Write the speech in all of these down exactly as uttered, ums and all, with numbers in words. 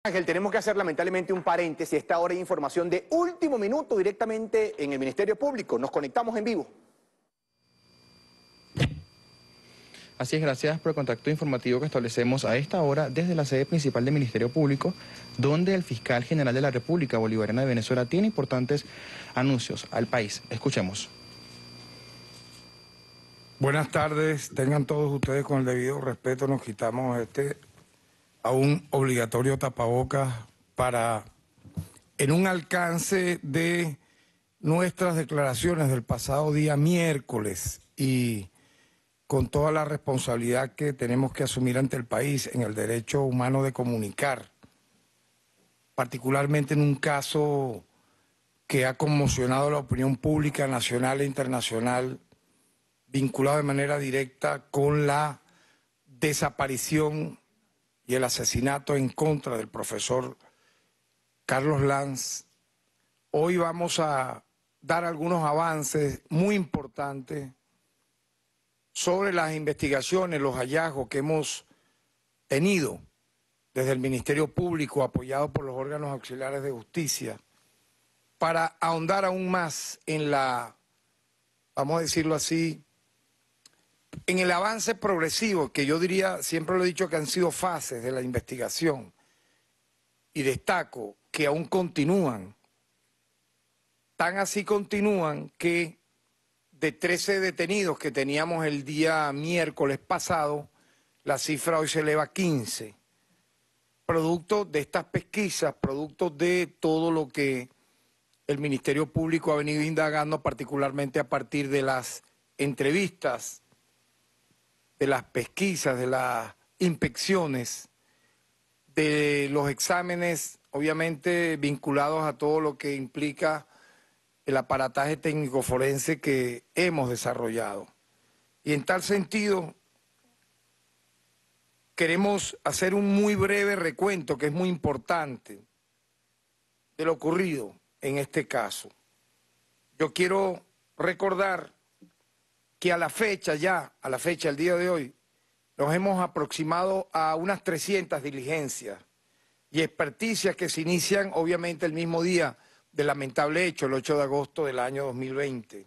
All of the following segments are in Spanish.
Ángel, tenemos que hacer lamentablemente un paréntesis. Esta hora de información de último minuto directamente en el Ministerio Público. Nos conectamos en vivo. Así es, gracias por el contacto informativo que establecemos a esta hora desde la sede principal del Ministerio Público, donde el fiscal general de la República Bolivariana de Venezuela tiene importantes anuncios al país. Escuchemos. Buenas tardes, tengan todos ustedes con el debido respeto, nos quitamos este a un obligatorio tapabocas para, en un alcance de nuestras declaraciones del pasado día miércoles y con toda la responsabilidad que tenemos que asumir ante el país en el derecho humano de comunicar, particularmente en un caso que ha conmocionado la opinión pública nacional e internacional, vinculado de manera directa con la desaparición y el asesinato en contra del profesor Carlos Lanz. Hoy vamos a dar algunos avances muy importantes sobre las investigaciones, los hallazgos que hemos tenido desde el Ministerio Público, apoyado por los órganos auxiliares de justicia, para ahondar aún más en la, vamos a decirlo así, en el avance progresivo, que yo diría, siempre lo he dicho que han sido fases de la investigación, y destaco que aún continúan, tan así continúan que de trece detenidos que teníamos el día miércoles pasado, la cifra hoy se eleva a quince, producto de estas pesquisas, producto de todo lo que el Ministerio Público ha venido indagando, particularmente a partir de las entrevistas, de las pesquisas, de las inspecciones, de los exámenes, obviamente vinculados a todo lo que implica el aparataje técnico forense que hemos desarrollado. Y en tal sentido, queremos hacer un muy breve recuento, que es muy importante, de lo ocurrido en este caso. Yo quiero recordar que a la fecha ya, a la fecha, el día de hoy, nos hemos aproximado a unas trescientas diligencias y experticias que se inician obviamente el mismo día del lamentable hecho, el ocho de agosto del año dos mil veinte.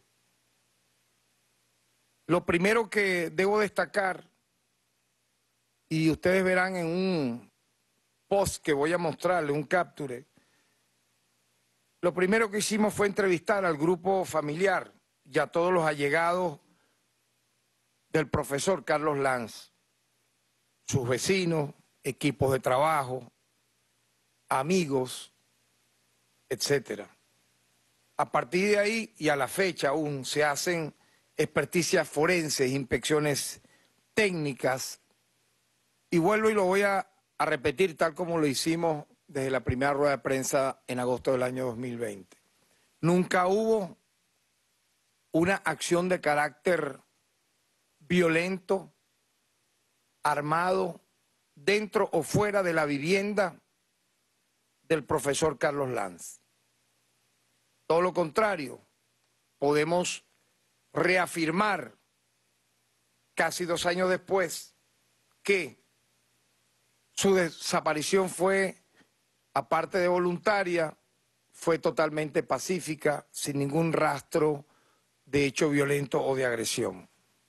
Lo primero que debo destacar, y ustedes verán en un post que voy a mostrarle, un capture, lo primero que hicimos fue entrevistar al grupo familiar y a todos los allegados del profesor Carlos Lanz, sus vecinos, equipos de trabajo, amigos, etcétera. A partir de ahí y a la fecha aún se hacen experticias forenses, inspecciones técnicas, y vuelvo y lo voy a, a repetir tal como lo hicimos desde la primera rueda de prensa en agosto del año dos mil veinte. Nunca hubo una acción de carácter violento, armado, dentro o fuera de la vivienda del profesor Carlos Lanz. Todo lo contrario, podemos reafirmar casi dos años después que su desaparición fue, aparte de voluntaria, fue totalmente pacífica, sin ningún rastro de hecho violento o de agresión.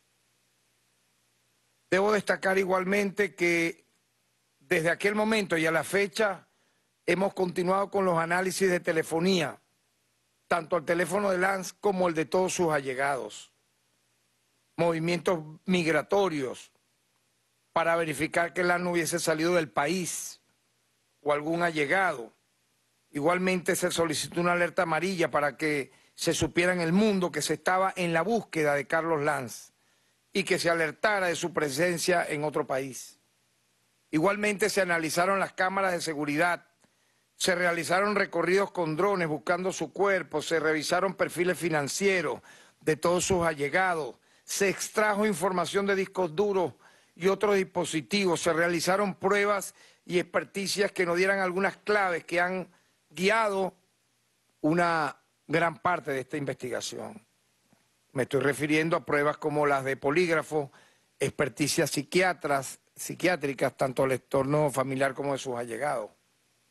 Debo destacar igualmente que desde aquel momento y a la fecha hemos continuado con los análisis de telefonía, tanto el teléfono de Lanz como el de todos sus allegados, movimientos migratorios, para verificar que Lanz no hubiese salido del país o algún allegado. Igualmente se solicitó una alerta amarilla para que se supiera en el mundo que se estaba en la búsqueda de Carlos Lanz y que se alertara de su presencia en otro país. Igualmente se analizaron las cámaras de seguridad, se realizaron recorridos con drones buscando su cuerpo, se revisaron perfiles financieros de todos sus allegados, se extrajo información de discos duros y otros dispositivos, se realizaron pruebas y experticias que nos dieran algunas claves que han guiado una gran parte de esta investigación. Me estoy refiriendo a pruebas como las de polígrafo, experticias psiquiatras, psiquiátricas, tanto al entorno familiar como de sus allegados.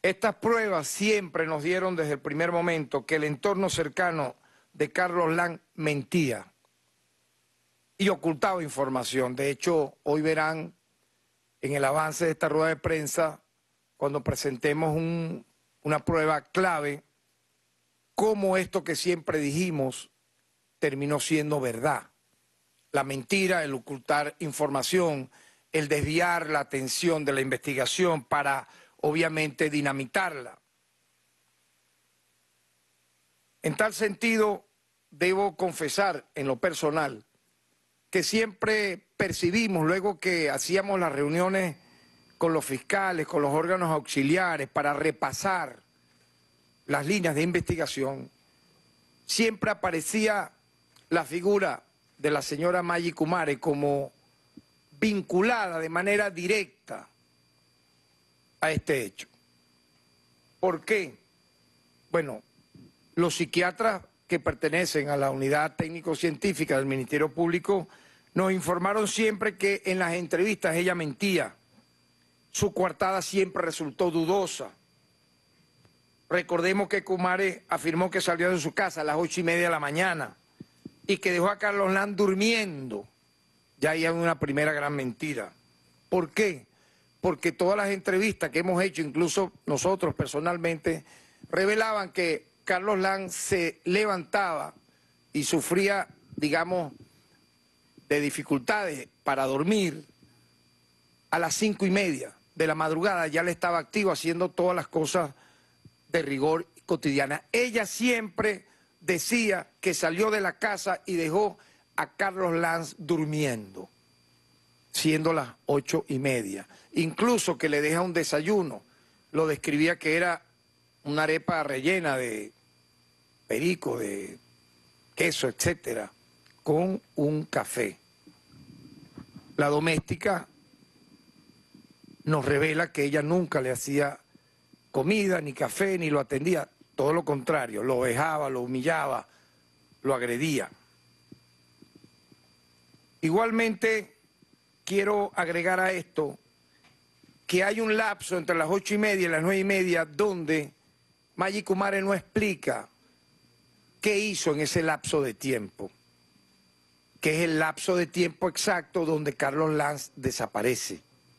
Estas pruebas siempre nos dieron desde el primer momento que el entorno cercano de Carlos Lam mentía y ocultaba información. De hecho, hoy verán en el avance de esta rueda de prensa, cuando presentemos un, una prueba clave, cómo esto que siempre dijimos terminó siendo verdad. La mentira, el ocultar información, el desviar la atención de la investigación para, obviamente, dinamitarla. En tal sentido, debo confesar en lo personal que siempre percibimos, luego que hacíamos las reuniones con los fiscales, con los órganos auxiliares, para repasar las líneas de investigación, siempre aparecía la figura de la señora Maggie Kumare como vinculada de manera directa a este hecho. ¿Por qué? Bueno, los psiquiatras que pertenecen a la unidad técnico-científica del Ministerio Público nos informaron siempre que en las entrevistas ella mentía. Su coartada siempre resultó dudosa. Recordemos que Kumare afirmó que salió de su casa a las ocho y media de la mañana y que dejó a Carlos Lam durmiendo. Ya ahí hay una primera gran mentira. ¿Por qué? Porque todas las entrevistas que hemos hecho, incluso nosotros personalmente, revelaban que Carlos Lam se levantaba y sufría, digamos, de dificultades para dormir a las cinco y media de la madrugada. Ya le estaba activo haciendo todas las cosas de rigor cotidiana. Ella siempre decía que salió de la casa y dejó a Carlos Lam durmiendo, siendo las ocho y media. Incluso que le deja un desayuno. Lo describía que era una arepa rellena de perico, de queso, etcétera, con un café. La doméstica nos revela que ella nunca le hacía comida, ni café, ni lo atendía. Todo lo contrario, lo vejaba, lo humillaba, lo agredía. Igualmente, quiero agregar a esto que hay un lapso entre las ocho y media y las nueve y media donde Maggie Kumare no explica qué hizo en ese lapso de tiempo, que es el lapso de tiempo exacto donde Carlos Lam desaparece.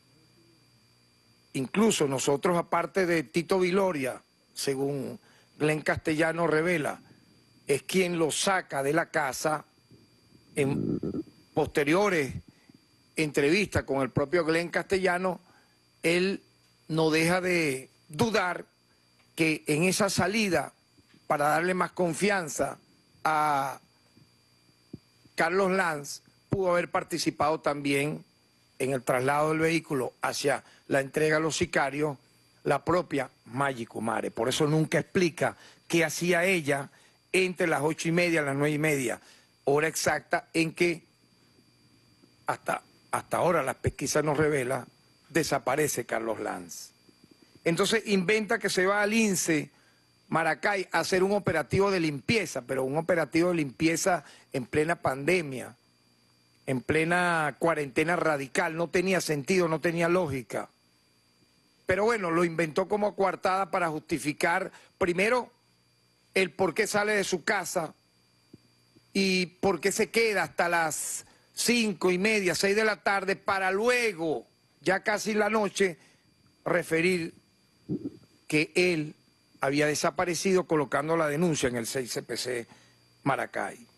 Incluso nosotros, aparte de Tito Viloria, según Glenn Castellano revela, es quien lo saca de la casa en posteriores entrevistas con el propio Glenn Castellano. Él no deja de dudar que en esa salida, para darle más confianza a Carlos Lam, pudo haber participado también en el traslado del vehículo hacia la entrega a los sicarios, la propia Maggie Kumare. Por eso nunca explica qué hacía ella entre las ocho y media y las nueve y media, hora exacta en que hasta, hasta ahora las pesquisas nos revelan, desaparece Carlos Lam. Entonces inventa que se va al INSE Maracay a hacer un operativo de limpieza, pero un operativo de limpieza en plena pandemia, en plena cuarentena radical. No tenía sentido, no tenía lógica. Pero bueno, lo inventó como coartada para justificar, primero, el por qué sale de su casa y por qué se queda hasta las cinco y media, seis de la tarde, para luego, ya casi la noche, referir que él había desaparecido colocando la denuncia en el seis C P C Maracay.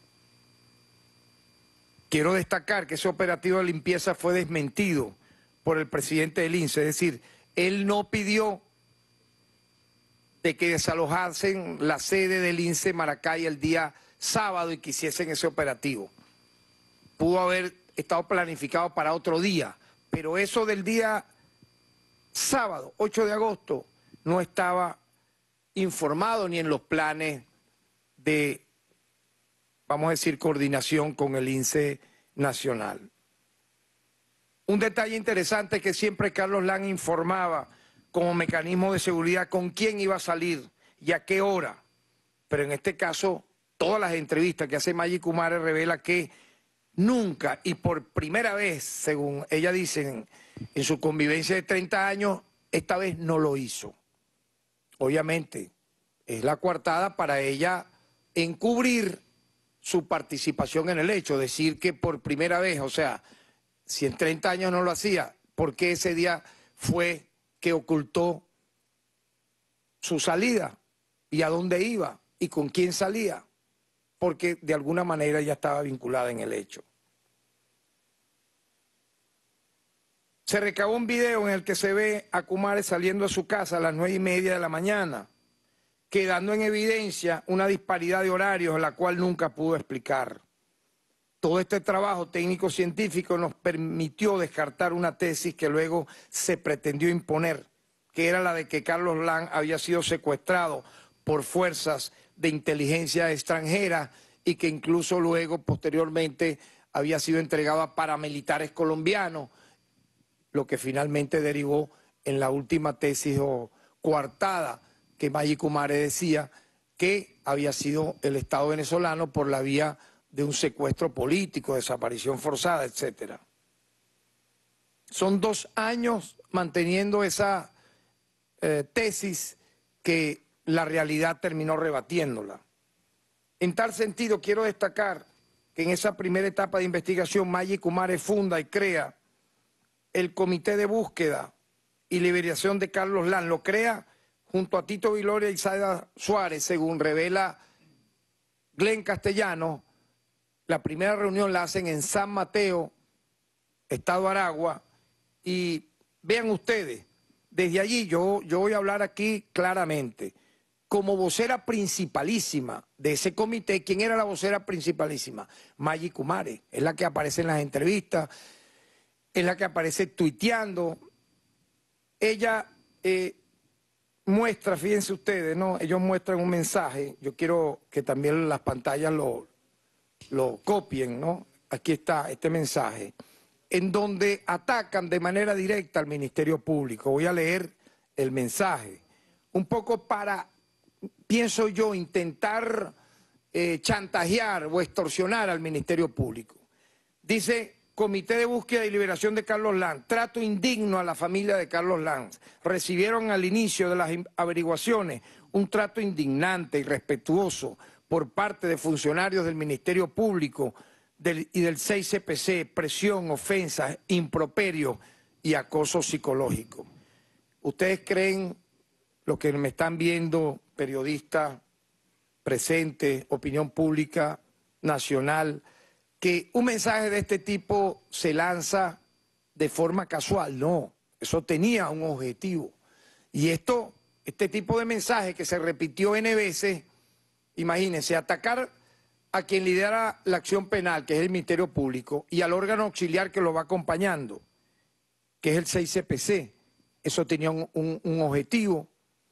Quiero destacar que ese operativo de limpieza fue desmentido por el presidente del INSE, es decir, él no pidió de que desalojasen la sede del INSE Maracay el día sábado y que hiciesen ese operativo. Pudo haber estado planificado para otro día, pero eso del día sábado, ocho de agosto, no estaba informado ni en los planes de, vamos a decir, coordinación con el INSE nacional. Un detalle interesante es que siempre Carlos Lam informaba como mecanismo de seguridad con quién iba a salir y a qué hora. Pero en este caso, todas las entrevistas que hace Maggie Kumare revela que nunca y por primera vez, según ella dice, en, en su convivencia de treinta años, esta vez no lo hizo. obviamente, es la coartada para ella encubrir su participación en el hecho, decir que por primera vez, o sea, si en treinta años no lo hacía, ¿por qué ese día fue que ocultó su salida? ¿Y a dónde iba? ¿Y con quién salía? Porque de alguna manera ya estaba vinculada en el hecho. Se recabó un video en el que se ve a Kumare saliendo de su casa a las nueve y media de la mañana, quedando en evidencia una disparidad de horarios, la cual nunca pudo explicar. Todo este trabajo técnico-científico nos permitió descartar una tesis que luego se pretendió imponer, que era la de que Carlos Lam había sido secuestrado por fuerzas de inteligencia extranjera y que incluso luego, posteriormente, había sido entregado a paramilitares colombianos, lo que finalmente derivó en la última tesis o coartada que Maggie Kumare decía que había sido el Estado venezolano por la vía de un secuestro político, desaparición forzada, etcétera. Son dos años manteniendo esa eh, tesis que la realidad terminó rebatiéndola. En tal sentido, quiero destacar que en esa primera etapa de investigación, Maggie Kumare funda y crea el Comité de Búsqueda y Liberación de Carlos Lam. Lo crea junto a Tito Viloria y Zaida Suárez, según revela Glenn Castellano. La primera reunión la hacen en San Mateo, Estado Aragua, y vean ustedes, desde allí yo, yo voy a hablar aquí claramente. Como vocera principalísima de ese comité, ¿quién era la vocera principalísima? Maggie Kumare, es la que aparece en las entrevistas, es la que aparece tuiteando. Ella eh, muestra, fíjense ustedes, ¿no? Ellos muestran un mensaje, yo quiero que también las pantallas lo, lo copien, ¿no? Aquí está este mensaje, en donde atacan de manera directa al Ministerio Público. Voy a leer el mensaje, un poco para, pienso yo, intentar eh, chantajear o extorsionar al Ministerio Público. Dice: Comité de Búsqueda y Liberación de Carlos Lam, trato indigno a la familia de Carlos Lam. Recibieron al inicio de las averiguaciones un trato indignante y irrespetuoso por parte de funcionarios del Ministerio Público del, y del seis C P C, presión, ofensas, improperio y acoso psicológico. ¿Ustedes creen, los que me están viendo, periodistas presentes, opinión pública nacional, que un mensaje de este tipo se lanza de forma casual? No, eso tenía un objetivo. Y esto, este tipo de mensaje que se repitió N veces, imagínense, atacar a quien lidera la acción penal, que es el Ministerio Público, y al órgano auxiliar que lo va acompañando, que es el seis C P C. Eso tenía un, un, un objetivo.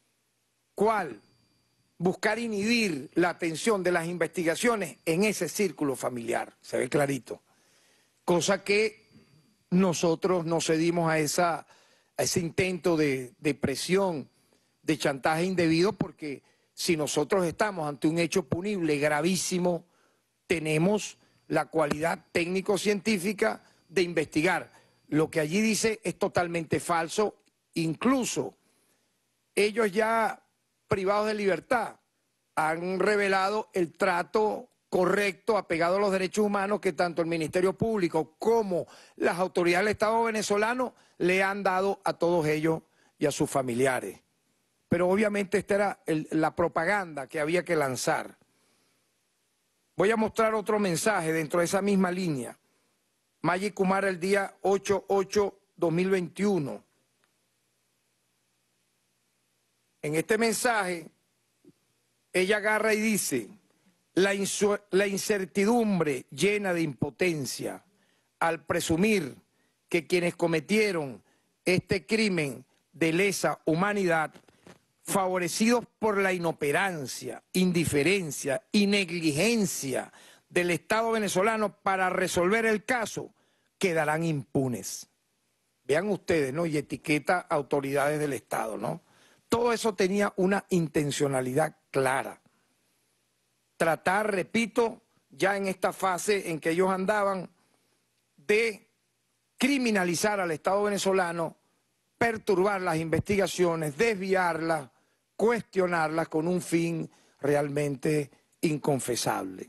¿Cuál? Buscar inhibir la atención de las investigaciones en ese círculo familiar, se ve clarito. Cosa que nosotros no cedimos a, esa, a ese intento de, de presión, de chantaje indebido, porque si nosotros estamos ante un hecho punible gravísimo, tenemos la cualidad técnico-científica de investigar. Lo que allí dice es totalmente falso, incluso ellos ya privados de libertad, han revelado el trato correcto, apegado a los derechos humanos, que tanto el Ministerio Público como las autoridades del Estado venezolano le han dado a todos ellos y a sus familiares. Pero obviamente esta era el, la propaganda que había que lanzar. Voy a mostrar otro mensaje dentro de esa misma línea. Maggie Kumare, el día ocho de ocho de dos mil veintiuno. En este mensaje, ella agarra y dice: la, la incertidumbre llena de impotencia al presumir que quienes cometieron este crimen de lesa humanidad, favorecidos por la inoperancia, indiferencia y negligencia del Estado venezolano para resolver el caso, quedarán impunes. Vean ustedes, ¿no? Y etiqueta a autoridades del Estado, ¿no? Todo eso tenía una intencionalidad clara. Tratar, repito, ya en esta fase en que ellos andaban, de criminalizar al Estado venezolano, perturbar las investigaciones, desviarlas, cuestionarlas con un fin realmente inconfesable.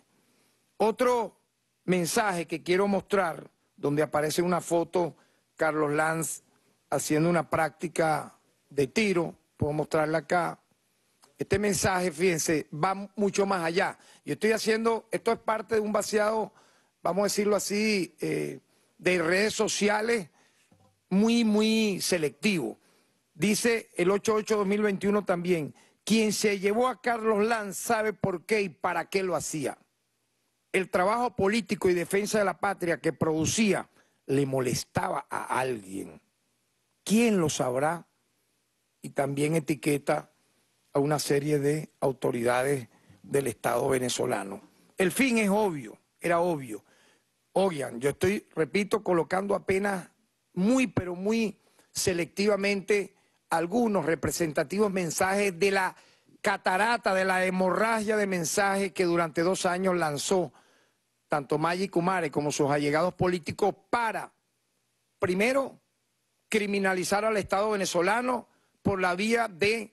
Otro mensaje que quiero mostrar, donde aparece una foto, Carlos Lanz haciendo una práctica de tiro, puedo mostrarla acá. Este mensaje, fíjense, va mucho más allá. Yo estoy haciendo, esto es parte de un vaciado, vamos a decirlo así, eh, de redes sociales muy, muy selectivo. Dice el ocho de ocho de dos mil veintiuno también, quien se llevó a Carlos Lanz sabe por qué y para qué lo hacía. El trabajo político y defensa de la patria que producía le molestaba a alguien. ¿Quién lo sabrá? Y también etiqueta a una serie de autoridades del Estado venezolano. El fin es obvio, era obvio. Oigan, yo estoy, repito, colocando apenas muy, pero muy selectivamente algunos representativos mensajes de la catarata, de la hemorragia de mensajes que durante dos años lanzó tanto Maggi Kumare como sus allegados políticos para, primero, criminalizar al Estado venezolano por la vía de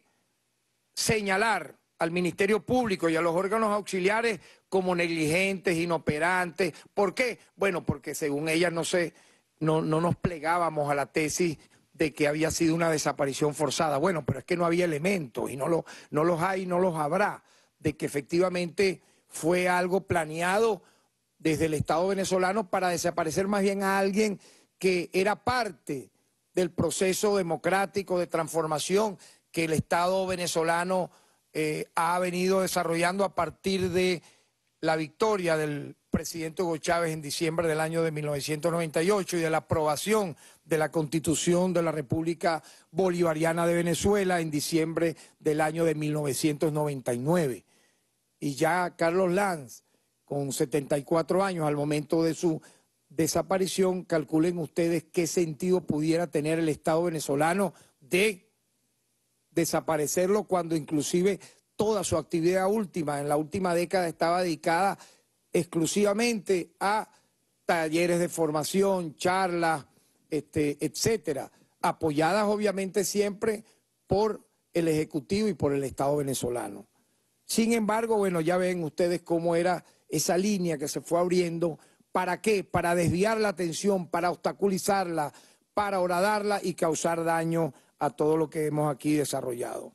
señalar al Ministerio Público y a los órganos auxiliares como negligentes, inoperantes. ¿Por qué? Bueno, porque según ellas no, se, no, no nos plegábamos a la tesis de que había sido una desaparición forzada. Bueno, pero es que no había elementos y no, lo, no los hay y no los habrá, de que efectivamente fue algo planeado desde el Estado venezolano para desaparecer más bien a alguien que era parte del proceso democrático de transformación que el Estado venezolano eh, ha venido desarrollando a partir de la victoria del presidente Hugo Chávez en diciembre del año de mil novecientos noventa y ocho y de la aprobación de la Constitución de la República Bolivariana de Venezuela en diciembre del año de mil novecientos noventa y nueve. Y ya Carlos Lanz, con setenta y cuatro años al momento de su desaparición, calculen ustedes qué sentido pudiera tener el Estado venezolano de desaparecerlo cuando inclusive toda su actividad última, en la última década, estaba dedicada exclusivamente a talleres de formación, charlas, este, etcétera, apoyadas obviamente siempre por el Ejecutivo y por el Estado venezolano. Sin embargo, bueno, ya ven ustedes cómo era esa línea que se fue abriendo. ¿Para qué? Para desviar la atención, para obstaculizarla, para horadarla y causar daño a todo lo que hemos aquí desarrollado.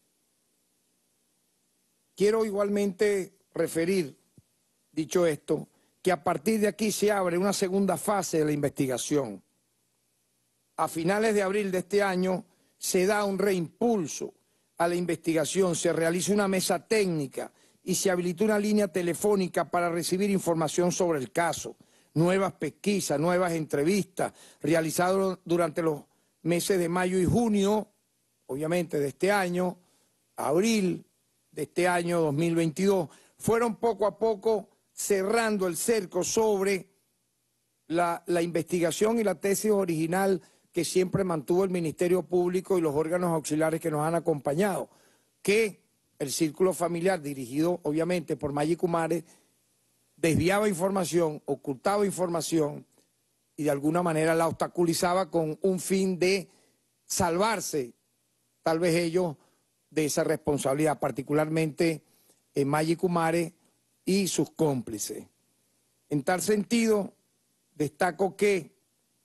Quiero igualmente referir, dicho esto, que a partir de aquí se abre una segunda fase de la investigación. A finales de abril de este año se da un reimpulso a la investigación, se realiza una mesa técnica y se habilitó una línea telefónica para recibir información sobre el caso, nuevas pesquisas, nuevas entrevistas realizadas durante los meses de mayo y junio, obviamente de este año, abril de este año dos mil veintidós, fueron poco a poco cerrando el cerco sobre la, la investigación y la tesis original que siempre mantuvo el Ministerio Público y los órganos auxiliares que nos han acompañado, que el círculo familiar, dirigido obviamente por Maggi Kumare, desviaba información, ocultaba información y de alguna manera la obstaculizaba con un fin de salvarse, tal vez ellos, de esa responsabilidad, particularmente en Maggi Kumare y sus cómplices. En tal sentido, destaco que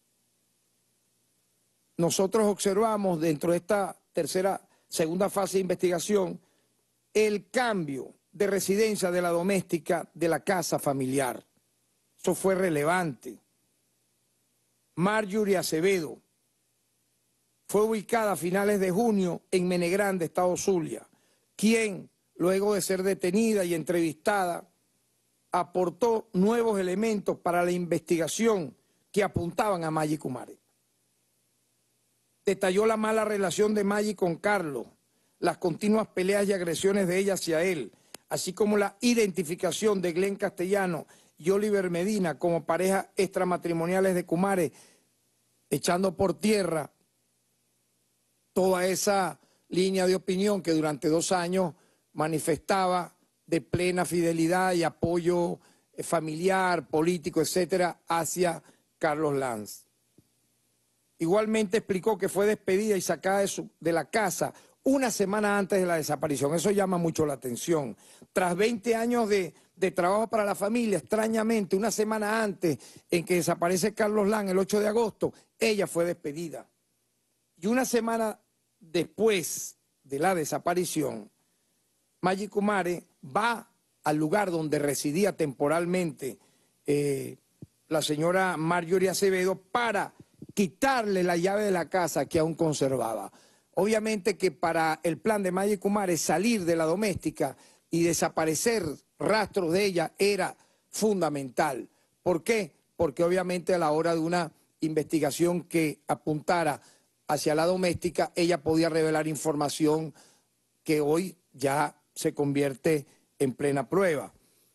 nosotros observamos dentro de esta tercera, segunda fase de investigación, el cambio de residencia de la doméstica de la casa familiar. Eso fue relevante. Marjorie Acevedo fue ubicada a finales de junio en Menegrande, Estado Zulia, quien, luego de ser detenida y entrevistada, aportó nuevos elementos para la investigación que apuntaban a Maggi Kumare. Detalló la mala relación de Maggi con Carlos, las continuas peleas y agresiones de ella hacia él, así como la identificación de Glenn Castellano y Oliver Medina como parejas extramatrimoniales de Kumare, echando por tierra toda esa línea de opinión que durante dos años manifestaba de plena fidelidad y apoyo familiar, político, etcétera, hacia Carlos Lanz. Igualmente explicó que fue despedida y sacada de, su, de la casa una semana antes de la desaparición. Eso llama mucho la atención. Tras veinte años de, de trabajo para la familia, extrañamente, una semana antes en que desaparece Carlos Lam, el ocho de agosto, ella fue despedida. Y una semana después de la desaparición, Maggie Kumare va al lugar donde residía temporalmente eh, la señora Marjorie Acevedo para quitarle la llave de la casa que aún conservaba. Obviamente que para el plan de Maggie Kumare salir de la doméstica y desaparecer rastros de ella era fundamental. ¿Por qué? Porque obviamente a la hora de una investigación que apuntara hacia la doméstica, ella podía revelar información que hoy ya se convierte en plena prueba.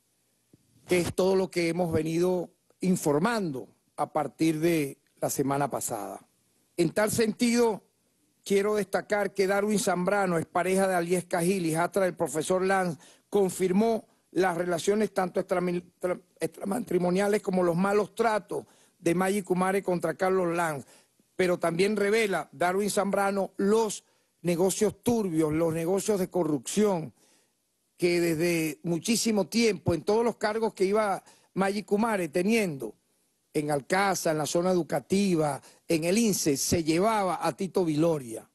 Es todo lo que hemos venido informando a partir de la semana pasada. En tal sentido, quiero destacar que Darwin Zambrano, es pareja de Aliés Cajil, hijastra del profesor Lam, confirmó las relaciones tanto extramatrimoniales como los malos tratos de Maggie Kumare contra Carlos Lam, pero también revela Darwin Zambrano los negocios turbios, los negocios de corrupción, que desde muchísimo tiempo, en todos los cargos que iba Maggie Kumare teniendo, en Alcázar, en la zona educativa, en el I N S E, se llevaba a Tito Viloria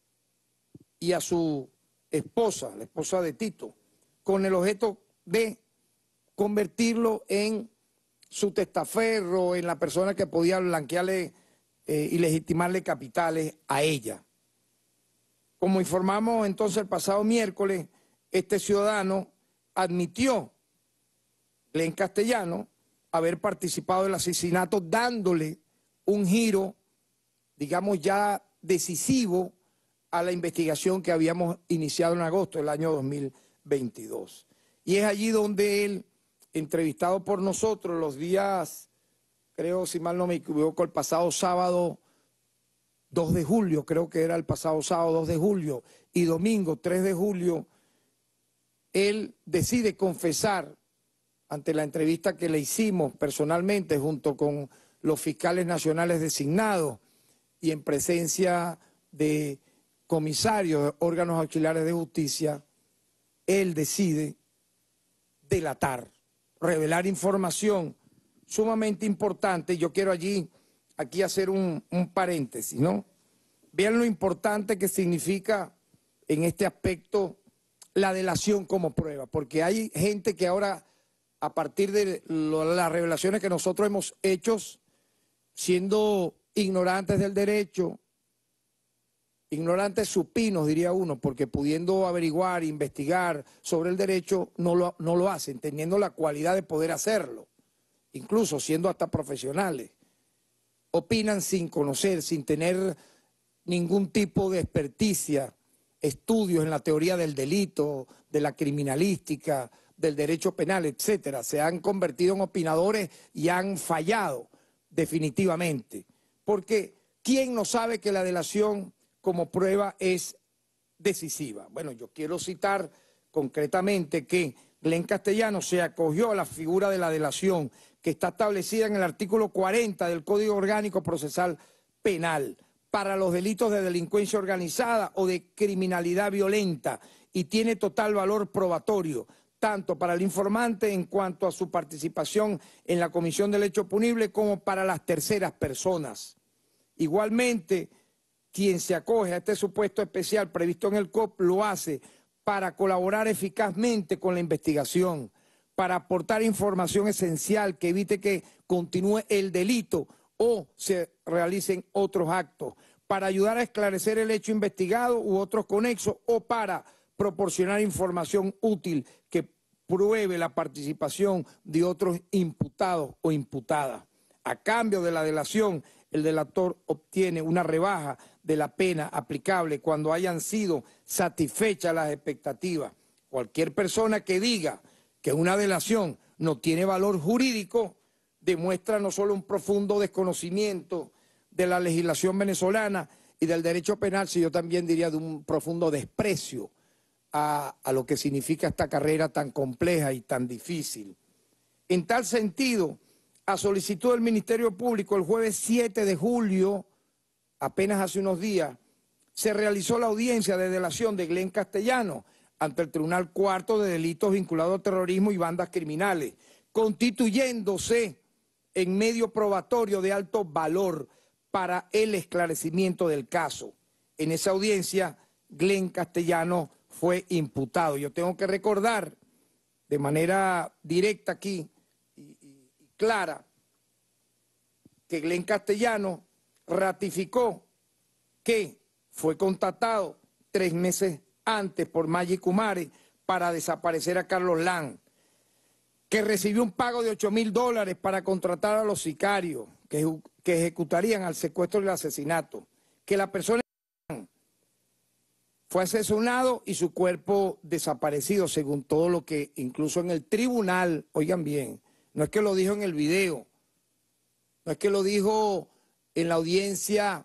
y a su esposa, la esposa de Tito, con el objeto de convertirlo en su testaferro, en la persona que podía blanquearle eh, y legitimarle capitales a ella. Como informamos entonces el pasado miércoles, este ciudadano admitió, en castellano, haber participado del asesinato, dándole un giro, digamos ya decisivo, a la investigación que habíamos iniciado en agosto del año dos mil veintidós. Y es allí donde él, entrevistado por nosotros los días, creo, si mal no me equivoco, el pasado sábado dos de julio, creo que era el pasado sábado dos de julio, y domingo tres de julio, él decide confesar ante la entrevista que le hicimos personalmente junto con los fiscales nacionales designados y en presencia de comisarios de órganos auxiliares de justicia, él decide delatar, revelar información sumamente importante. Yo quiero allí, aquí hacer un, un paréntesis, ¿no? Vean lo importante que significa en este aspecto la delación como prueba, porque hay gente que ahora, a partir de lo, las revelaciones que nosotros hemos hecho, siendo ignorantes del derecho, ignorantes supinos, diría uno, porque pudiendo averiguar, investigar sobre el derecho, no lo, no lo hacen, teniendo la cualidad de poder hacerlo, incluso siendo hasta profesionales. Opinan sin conocer, sin tener ningún tipo de experticia, estudios en la teoría del delito, de la criminalística, del derecho penal, etcétera. Se han convertido en opinadores y han fallado definitivamente. Porque ¿quién no sabe que la delación como prueba es decisiva? Bueno, yo quiero citar concretamente que Glenn Castellano se acogió a la figura de la delación que está establecida en el artículo cuarenta del Código Orgánico Procesal Penal para los delitos de delincuencia organizada o de criminalidad violenta y tiene total valor probatorio, tanto para el informante en cuanto a su participación en la comisión del hecho punible como para las terceras personas. Igualmente, quien se acoge a este supuesto especial previsto en el C O P lo hace para colaborar eficazmente con la investigación, para aportar información esencial que evite que continúe el delito o se realicen otros actos, para ayudar a esclarecer el hecho investigado u otros conexos o para proporcionar información útil que pruebe la participación de otros imputados o imputadas. A cambio de la delación, el delator obtiene una rebaja de la pena aplicable cuando hayan sido satisfechas las expectativas. Cualquier persona que diga que una delación no tiene valor jurídico demuestra no solo un profundo desconocimiento de la legislación venezolana y del derecho penal, sino yo también diría de un profundo desprecio a, a lo que significa esta carrera tan compleja y tan difícil. En tal sentido, a solicitud del Ministerio Público, el jueves siete de julio, apenas hace unos días, se realizó la audiencia de delación de Glenn Castellano ante el Tribunal Cuarto de Delitos vinculados al terrorismo y bandas criminales, constituyéndose en medio probatorio de alto valor para el esclarecimiento del caso. En esa audiencia, Glenn Castellano fue imputado. Yo tengo que recordar de manera directa aquí y, y, y clara que Glenn Castellano ratificó que fue contactado tres meses antes por Maggi Kumare para desaparecer a Carlos Lam, que recibió un pago de ocho mil dólares para contratar a los sicarios que, que ejecutarían al secuestro y el asesinato, que la persona fue asesinado y su cuerpo desaparecido, según todo lo que incluso en el tribunal, oigan bien, no es que lo dijo en el video, no es que lo dijo en la audiencia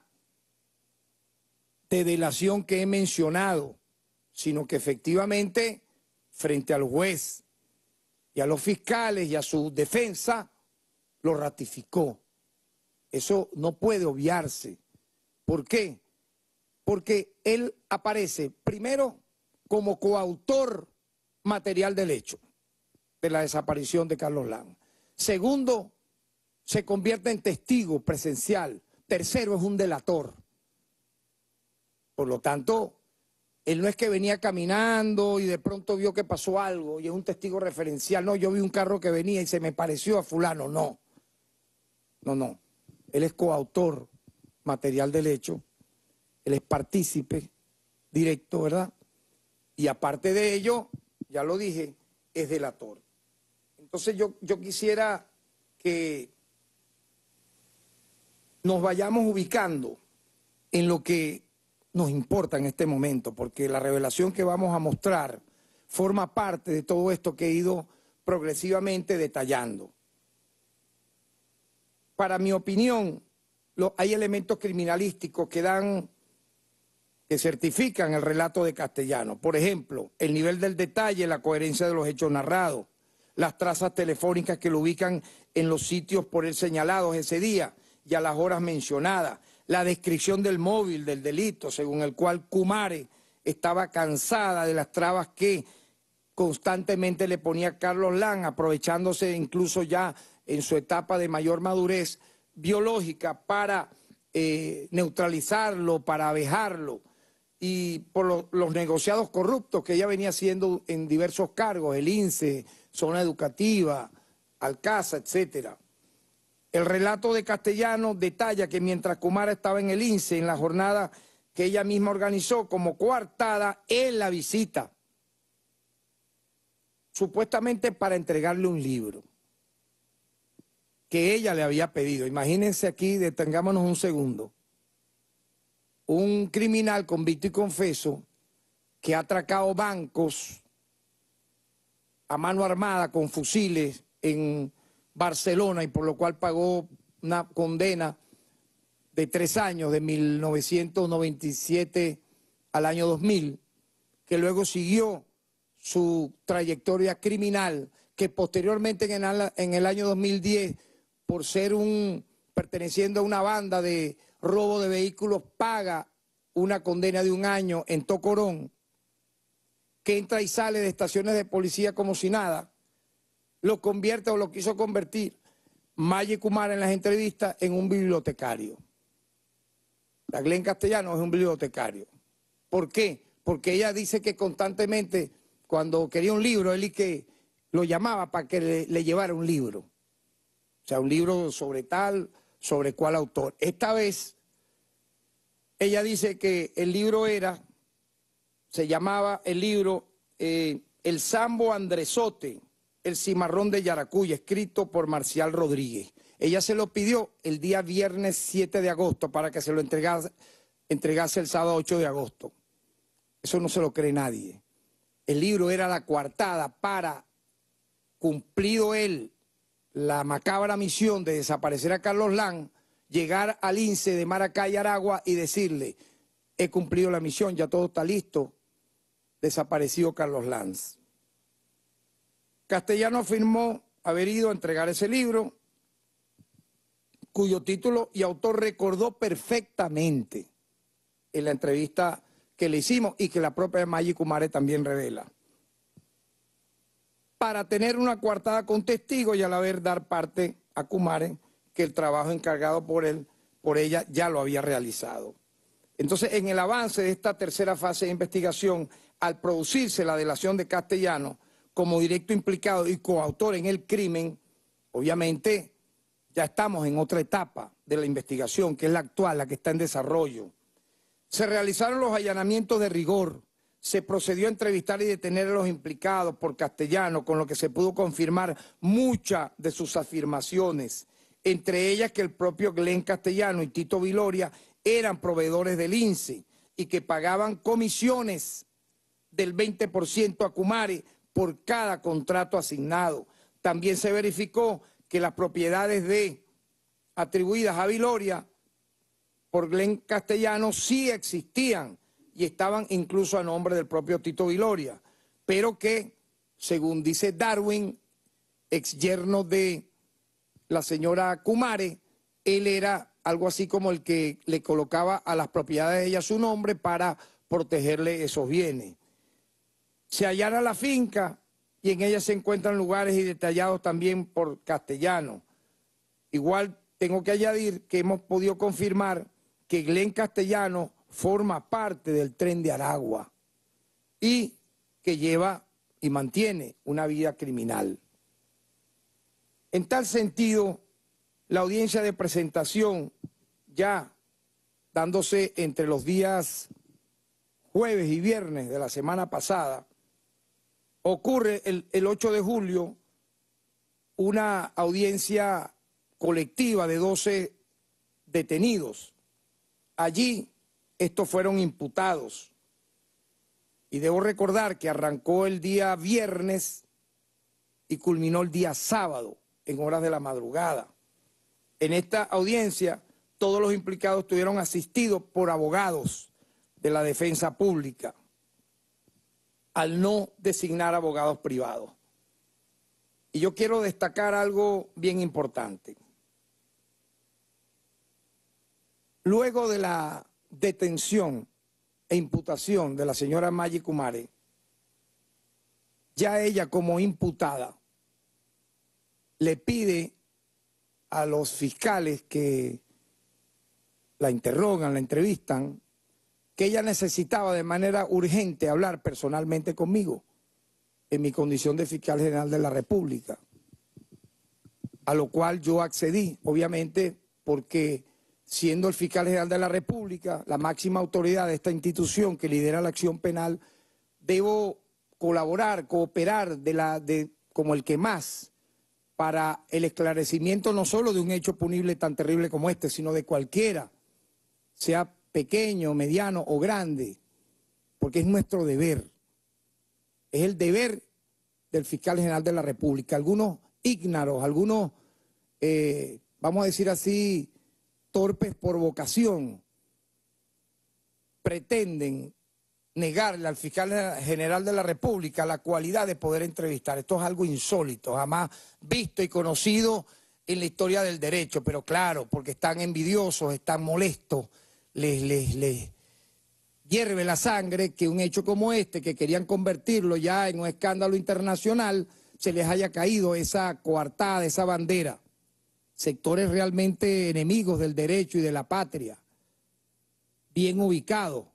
de delación que he mencionado, sino que efectivamente frente al juez y a los fiscales y a su defensa lo ratificó. Eso no puede obviarse. ¿Por qué? Porque él aparece primero como coautor material del hecho de la desaparición de Carlos Lam. Segundo, se convierte en testigo presencial. Tercero, es un delator. Por lo tanto, él no es que venía caminando y de pronto vio que pasó algo y es un testigo referencial. No, yo vi un carro que venía y se me pareció a fulano. No, no, no. Él es coautor material del hecho. Él es partícipe directo, ¿verdad? Y aparte de ello, ya lo dije, es delator. Entonces yo, yo quisiera que nos vayamos ubicando en lo que nos importa en este momento, porque la revelación que vamos a mostrar forma parte de todo esto que he ido progresivamente detallando. Para mi opinión, lo, hay elementos criminalísticos que dan, que certifican el relato de Castellano. Por ejemplo, el nivel del detalle, la coherencia de los hechos narrados, las trazas telefónicas que lo ubican en los sitios por él señalados ese día y a las horas mencionadas, la descripción del móvil del delito, según el cual Kumare estaba cansada de las trabas que constantemente le ponía Carlos Lam, aprovechándose incluso ya en su etapa de mayor madurez biológica para eh, neutralizarlo, para avejarlo, y por lo, los negociados corruptos que ella venía haciendo en diversos cargos, el I N S E, Zona Educativa, Alcasa, etcétera. El relato de Castellano detalla que mientras Kumare estaba en el I N S E, en la jornada que ella misma organizó como coartada, él la visita, supuestamente para entregarle un libro que ella le había pedido. Imagínense aquí, detengámonos un segundo. Un criminal convicto y confeso que ha atracado bancos a mano armada con fusiles en Barcelona y por lo cual pagó una condena de tres años, de mil novecientos noventa y siete al año dos mil, que luego siguió su trayectoria criminal, que posteriormente en el, en el año dos mil diez, por ser un perteneciendo a una banda de robo de vehículos, paga una condena de un año en Tocorón, que entra y sale de estaciones de policía como si nada, lo convierte o lo quiso convertir Maggi Kumare en las entrevistas en un bibliotecario. La Glenn Castellano es un bibliotecario. ¿Por qué? Porque ella dice que constantemente, cuando quería un libro, él y que lo llamaba para que le, le llevara un libro. O sea, un libro sobre tal, sobre cuál autor. Esta vez, ella dice que el libro era, se llamaba el libro eh, El Sambo Andresote, el cimarrón de Yaracuy, escrito por Marcial Rodríguez. Ella se lo pidió el día viernes siete de agosto para que se lo entregase, entregase el sábado ocho de agosto. Eso no se lo cree nadie. El libro era la coartada para, cumplido él la macabra misión de desaparecer a Carlos Lam, llegar al I N S E de Maracay, Aragua, y decirle, he cumplido la misión, ya todo está listo, desaparecido Carlos Lam. Castellano afirmó haber ido a entregar ese libro, cuyo título y autor recordó perfectamente. en la entrevista que le hicimos y que la propia Maggie Kumare también revela. Para tener una coartada con testigos y a la vez dar parte a Kumare que el trabajo encargado por él, por ella, ya lo había realizado. Entonces, en el avance de esta tercera fase de investigación, al producirse la delación de Castellano como directo implicado y coautor en el crimen, obviamente ya estamos en otra etapa de la investigación, que es la actual, la que está en desarrollo. Se realizaron los allanamientos de rigor, se procedió a entrevistar y detener a los implicados por Castellano, con lo que se pudo confirmar muchas de sus afirmaciones, entre ellas que el propio Glenn Castellano y Tito Viloria eran proveedores del I N S E y que pagaban comisiones del veinte por ciento a Kumare por cada contrato asignado. También se verificó que las propiedades de atribuidas a Viloria por Glenn Castellano sí existían y estaban incluso a nombre del propio Tito Viloria, pero que, según dice Darwin, ex yerno de la señora Kumare, él era algo así como el que le colocaba a las propiedades de ella su nombre para protegerle esos bienes. Se allana la finca y en ella se encuentran lugares y detallados también por Castellano. Igual tengo que añadir que hemos podido confirmar que Glenn Castellano forma parte del Tren de Aragua y que lleva y mantiene una vida criminal. En tal sentido, la audiencia de presentación, ya dándose entre los días jueves y viernes de la semana pasada, ocurre el, el ocho de julio una audiencia colectiva de doce detenidos. Allí estos fueron imputados. Y debo recordar que arrancó el día viernes y culminó el día sábado, en horas de la madrugada. En esta audiencia, todos los implicados estuvieron asistidos por abogados de la defensa pública, al no designar abogados privados. Y yo quiero destacar algo bien importante. Luego de la detención e imputación de la señora Maggie Kumare, ya ella como imputada le pide a los fiscales que la interrogan, la entrevistan, que ella necesitaba de manera urgente hablar personalmente conmigo en mi condición de fiscal general de la República, a lo cual yo accedí, obviamente, porque siendo el fiscal general de la República, la máxima autoridad de esta institución que lidera la acción penal, debo colaborar, cooperar de la, de, como el que más para el esclarecimiento no solo de un hecho punible tan terrible como este, sino de cualquiera, sea pequeño, mediano o grande, porque es nuestro deber. Es el deber del fiscal general de la República. Algunos ígnaros, algunos, eh, vamos a decir así, torpes por vocación, pretenden negarle al fiscal general de la República la cualidad de poder entrevistar. Esto es algo insólito, jamás visto y conocido en la historia del derecho, pero claro, porque están envidiosos, están molestos, les, les, les hierve la sangre que un hecho como este, que querían convertirlo ya en un escándalo internacional, se les haya caído esa coartada, esa bandera. Sectores realmente enemigos del derecho y de la patria, bien ubicados.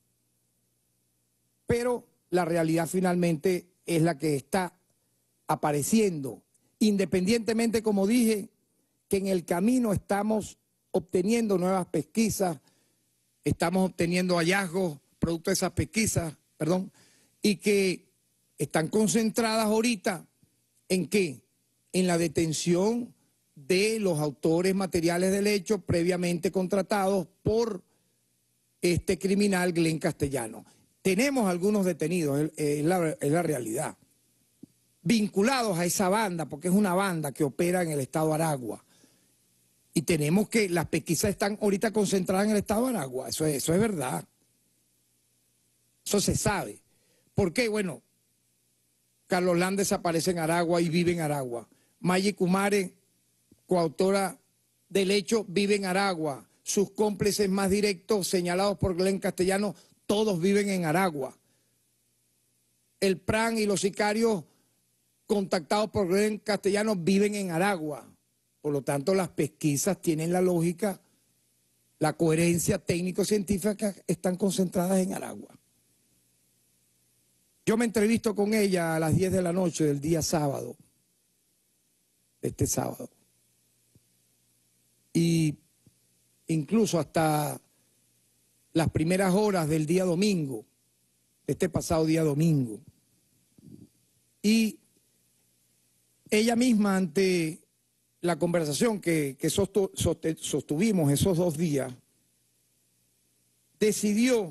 Pero la realidad finalmente es la que está apareciendo, independientemente, como dije, que en el camino estamos obteniendo nuevas pesquisas, estamos obteniendo hallazgos producto de esas pesquisas, perdón, y que están concentradas ahorita ¿en qué? En la detención de los autores materiales del hecho previamente contratados por este criminal Glenn Castellano. Tenemos algunos detenidos, es la, es la realidad, vinculados a esa banda, porque es una banda que opera en el estado de Aragua. Y tenemos que, las pesquisas están ahorita concentradas en el estado de Aragua, eso es, eso es verdad. Eso se sabe. ¿Por qué? Bueno, Carlos Land desaparece en Aragua y vive en Aragua. Maggie Kumare, coautora del hecho, vive en Aragua. sus cómplices más directos señalados por Glenn Castellanos, todos viven en Aragua. El P R A N y los sicarios contactados por Glenn Castellanos viven en Aragua. Por lo tanto, las pesquisas tienen la lógica, la coherencia técnico-científica, están concentradas en Aragua. Yo me entrevisto con ella a las diez de la noche del día sábado, de este sábado. Y incluso hasta las primeras horas del día domingo, de este pasado día domingo. Y ella misma, ante la conversación que, que sostu, sostuvimos esos dos días, decidió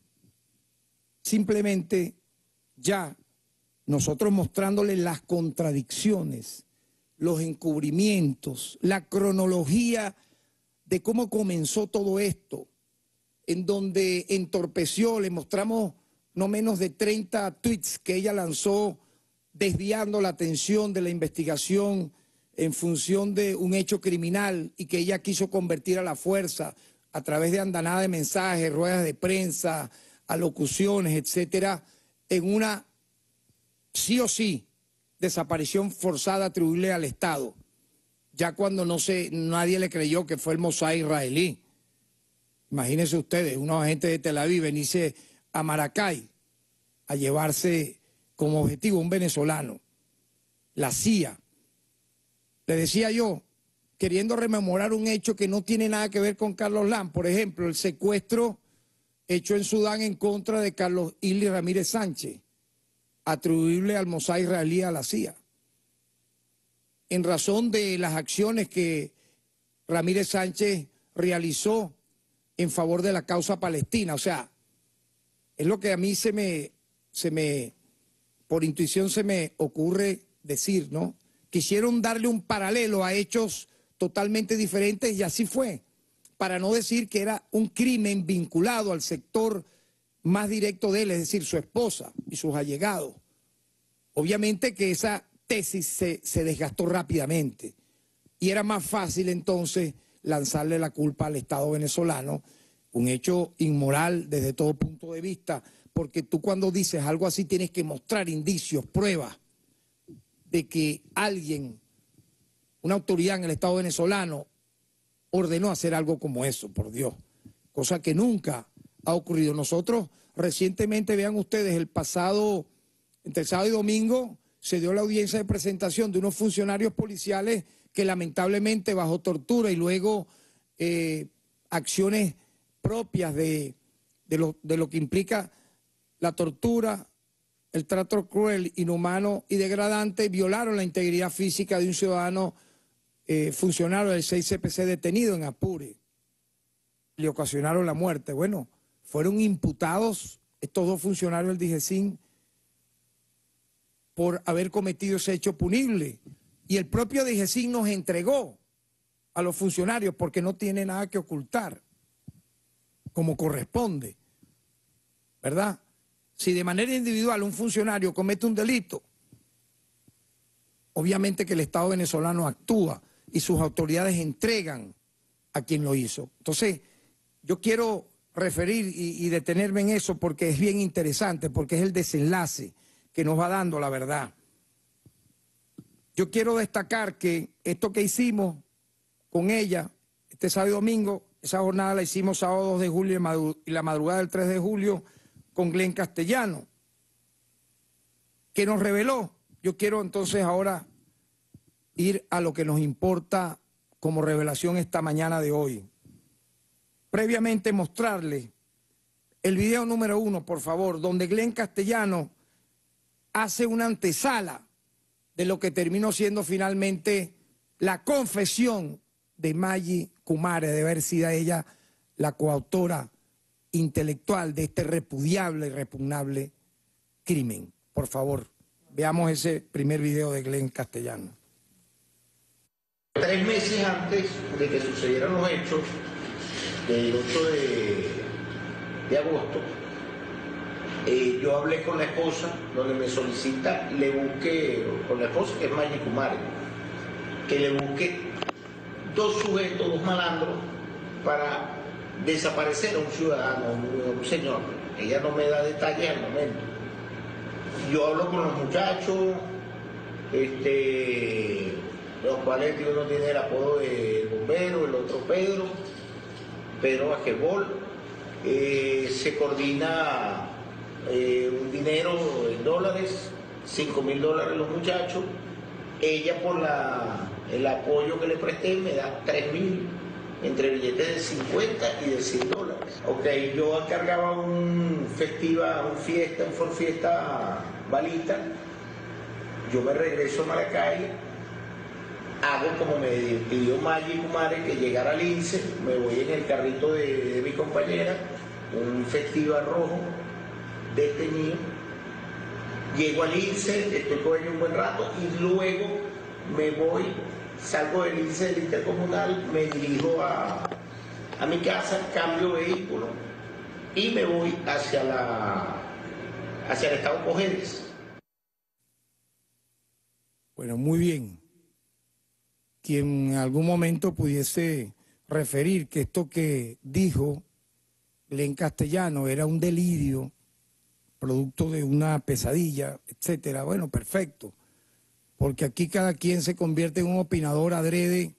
simplemente ya nosotros mostrándole las contradicciones, los encubrimientos, la cronología de cómo comenzó todo esto, en donde entorpeció, le mostramos no menos de treinta tweets que ella lanzó desviando la atención de la investigación en función de un hecho criminal y que ella quiso convertir a la fuerza a través de andanada de mensajes, ruedas de prensa, alocuciones, etcétera, en una sí o sí desaparición forzada atribuible al Estado, ya cuando no se, nadie le creyó que fue el Mossad israelí. Imagínense ustedes, unos agentes de Tel Aviv venirse a Maracay a llevarse como objetivo un venezolano, la C I A. Le decía yo, queriendo rememorar un hecho que no tiene nada que ver con Carlos Lam, por ejemplo, el secuestro hecho en Sudán en contra de Carlos Ili Ramírez Sánchez, atribuible al Mossad israelí, a la C I A, en razón de las acciones que Ramírez Sánchez realizó en favor de la causa palestina. O sea, es lo que a mí se me, se me, por intuición se me ocurre decir, ¿no? Quisieron darle un paralelo a hechos totalmente diferentes y así fue, para no decir que era un crimen vinculado al sector más directo de él, es decir, su esposa y sus allegados. Obviamente que esa tesis se, se desgastó rápidamente y era más fácil entonces lanzarle la culpa al Estado venezolano, un hecho inmoral desde todo punto de vista, porque tú cuando dices algo así tienes que mostrar indicios, pruebas de que alguien, una autoridad en el Estado venezolano, ordenó hacer algo como eso, por Dios, cosa que nunca ha ocurrido. Nosotros recientemente, vean ustedes, el pasado, entre sábado y domingo, se dio la audiencia de presentación de unos funcionarios policiales que lamentablemente bajo tortura y luego eh, acciones propias de, de, lo, de lo que implica la tortura, el trato cruel, inhumano y degradante, violaron la integridad física de un ciudadano eh, funcionario del seis C P C detenido en Apure. Le ocasionaron la muerte. Bueno, fueron imputados estos dos funcionarios del DIGESIN por haber cometido ese hecho punible. Y el propio DIGESIN nos entregó a los funcionarios porque no tiene nada que ocultar, como corresponde, ¿verdad? Si de manera individual un funcionario comete un delito, obviamente que el Estado venezolano actúa y sus autoridades entregan a quien lo hizo. Entonces, yo quiero referir y, y detenerme en eso porque es bien interesante, porque es el desenlace que nos va dando la verdad. Yo quiero destacar que esto que hicimos con ella, este sábado y domingo, esa jornada la hicimos sábado dos de julio y la madrugada del tres de julio con Glenn Castellanos, que nos reveló. Yo quiero entonces ahora ir a lo que nos importa como revelación esta mañana de hoy. Previamente mostrarle el video número uno, por favor, donde Glenn Castellanos hace una antesala de lo que terminó siendo finalmente la confesión de Maggie Kumare, de haber sido ella la coautora intelectual de este repudiable y repugnable crimen. Por favor, veamos ese primer video de Glenn Castellanos. Tres meses antes de que sucedieran los hechos del ocho de, de agosto, eh, yo hablé con la esposa, donde me solicita, le busque, con la esposa que es Maggie Kumare, que le busque dos sujetos, dos malandros, para desaparecer a un ciudadano, a un señor. Ella no me da detalles al momento. Yo hablo con los muchachos, este, los cuales uno tiene el apodo de bombero, el otro Pedro, Pedro Basquetbol. Eh, se coordina eh, un dinero en dólares, cinco mil dólares los muchachos. Ella por la, el apoyo que le presté me da tres mil, entre billetes de cincuenta y de cien dólares. Ok, yo cargaba un festiva, un fiesta, un for fiesta balita. Yo me regreso a Maracay, hago como me pidió Maggi Kumare que llegara al INSE, me voy en el carrito de, de mi compañera, un festiva rojo desteñido. Llego al INSE, estoy con ella un buen rato y luego me voy, salgo del INSE del Intercomunal, me dirijo a, a mi casa, cambio vehículo y me voy hacia, la, hacia el estado Cojedes. Bueno, muy bien. Quien en algún momento pudiese referir que esto que dijo Glenn Castellano era un delirio, producto de una pesadilla, etcétera. Bueno, perfecto, porque aquí cada quien se convierte en un opinador adrede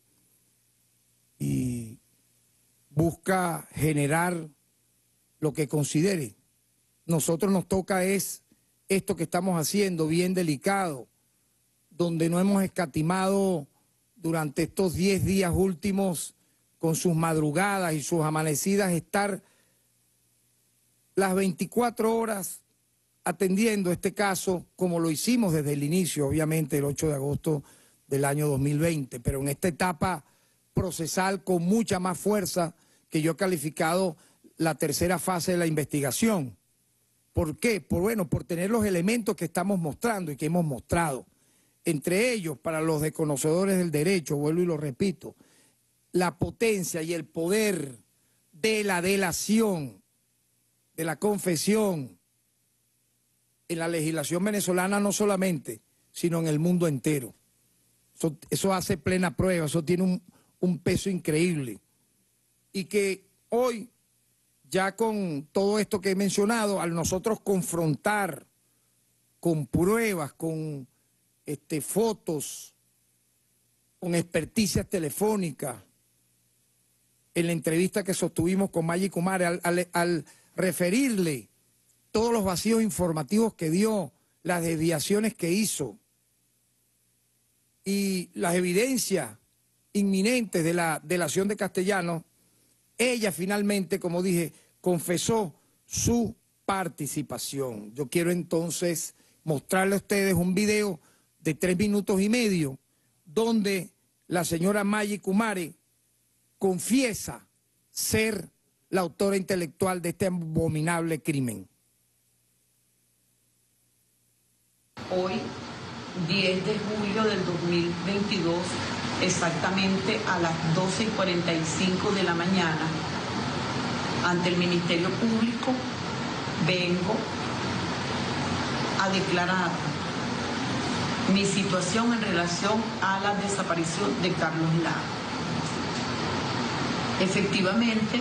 y busca generar lo que considere. Nosotros nos toca es esto que estamos haciendo, bien delicado, donde no hemos escatimado durante estos diez días últimos, con sus madrugadas y sus amanecidas, estar las veinticuatro horas atendiendo este caso, como lo hicimos desde el inicio, obviamente el ocho de agosto del año dos mil veinte, pero en esta etapa procesal con mucha más fuerza que yo he calificado la tercera fase de la investigación. ¿Por qué? Por, bueno, por tener los elementos que estamos mostrando y que hemos mostrado. Entre ellos, para los desconocedores del derecho, vuelvo y lo repito, la potencia y el poder de la delación, de la confesión, en la legislación venezolana no solamente, sino en el mundo entero. Eso, eso hace plena prueba, eso tiene un, un peso increíble. Y que hoy, ya con todo esto que he mencionado, al nosotros confrontar con pruebas, con este, fotos, con experticias telefónicas, en la entrevista que sostuvimos con Maggi Kumare, al, al, al referirle todos los vacíos informativos que dio, las desviaciones que hizo y las evidencias inminentes de la delación de Castellano, ella finalmente, como dije, confesó su participación. Yo quiero entonces mostrarle a ustedes un video de tres minutos y medio donde la señora Maggi Kumare confiesa ser la autora intelectual de este abominable crimen. Hoy, diez de julio del dos mil veintidós, exactamente a las doce y cuarenta y cinco de la mañana, ante el Ministerio Público, vengo a declarar mi situación en relación a la desaparición de Carlos Lara. Efectivamente,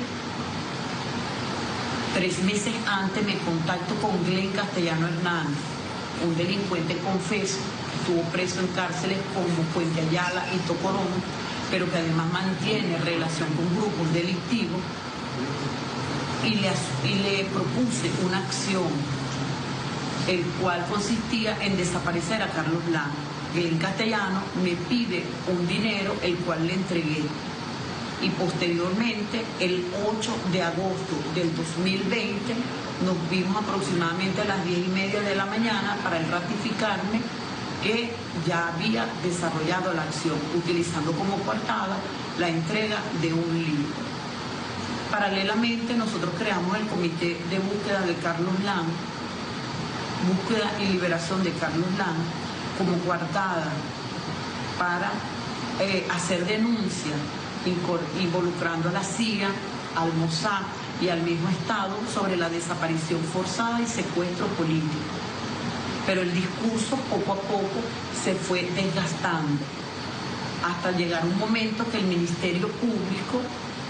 tres meses antes me contacto con Glenn Castellano Hernández, un delincuente confeso que estuvo preso en cárceles como Puente Ayala y Tocorón, pero que además mantiene relación con grupos delictivos, y le, y le propuse una acción, el cual consistía en desaparecer a Carlos Lara. Glenn Castellano me pide un dinero, el cual le entregué. Y posteriormente, el ocho de agosto del dos mil veinte, nos vimos aproximadamente a las diez y media de la mañana para él ratificarme que ya había desarrollado la acción, utilizando como coartada la entrega de un libro. Paralelamente, nosotros creamos el Comité de Búsqueda de Carlos Lara, Búsqueda y Liberación de Carlos Lara, como coartada para eh, hacer denuncia, involucrando a la C I A, al Mossad y al mismo Estado sobre la desaparición forzada y secuestro político. Pero el discurso poco a poco se fue desgastando, hasta llegar un momento que el Ministerio Público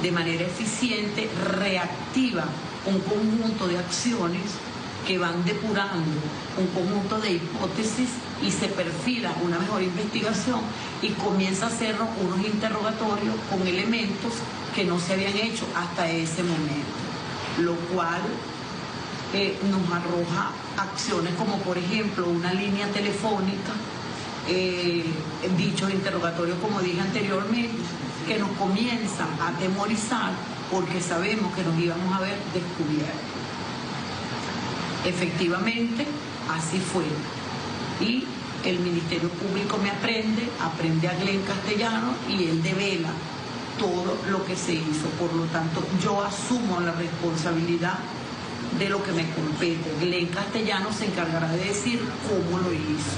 de manera eficiente reactiva un conjunto de acciones que van depurando un conjunto de hipótesis y se perfila una mejor investigación y comienza a hacernos unos interrogatorios con elementos que no se habían hecho hasta ese momento, lo cual eh, nos arroja acciones como por ejemplo una línea telefónica, eh, dichos interrogatorios como dije anteriormente, que nos comienzan a atemorizar porque sabemos que nos íbamos a ver descubiertos. Efectivamente, así fue. Y el Ministerio Público me aprende, aprende a Glenn Castellano y él devela todo lo que se hizo. Por lo tanto, yo asumo la responsabilidad de lo que me compete. Glenn Castellano se encargará de decir cómo lo hizo.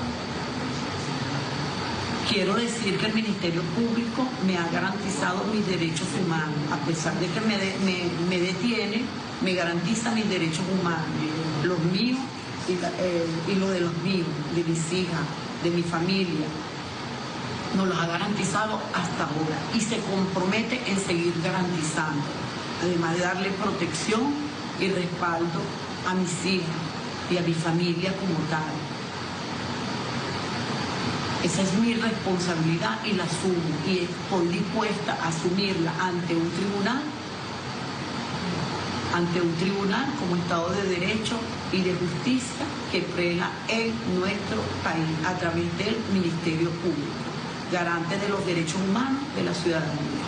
Quiero decir que el Ministerio Público me ha garantizado mis derechos humanos. A pesar de que me, de, me, me detiene, me garantiza mis derechos humanos, los míos y, la, eh, y los de los míos, de mis hijas, de mi familia. Nos los ha garantizado hasta ahora y se compromete en seguir garantizando, además de darle protección y respaldo a mis hijas y a mi familia como tal. Esa es mi responsabilidad y la asumo y estoy dispuesta a asumirla ante un tribunal, ante un tribunal como Estado de Derecho y de Justicia que prega en nuestro país a través del Ministerio Público, garante de los derechos humanos de la ciudadanía.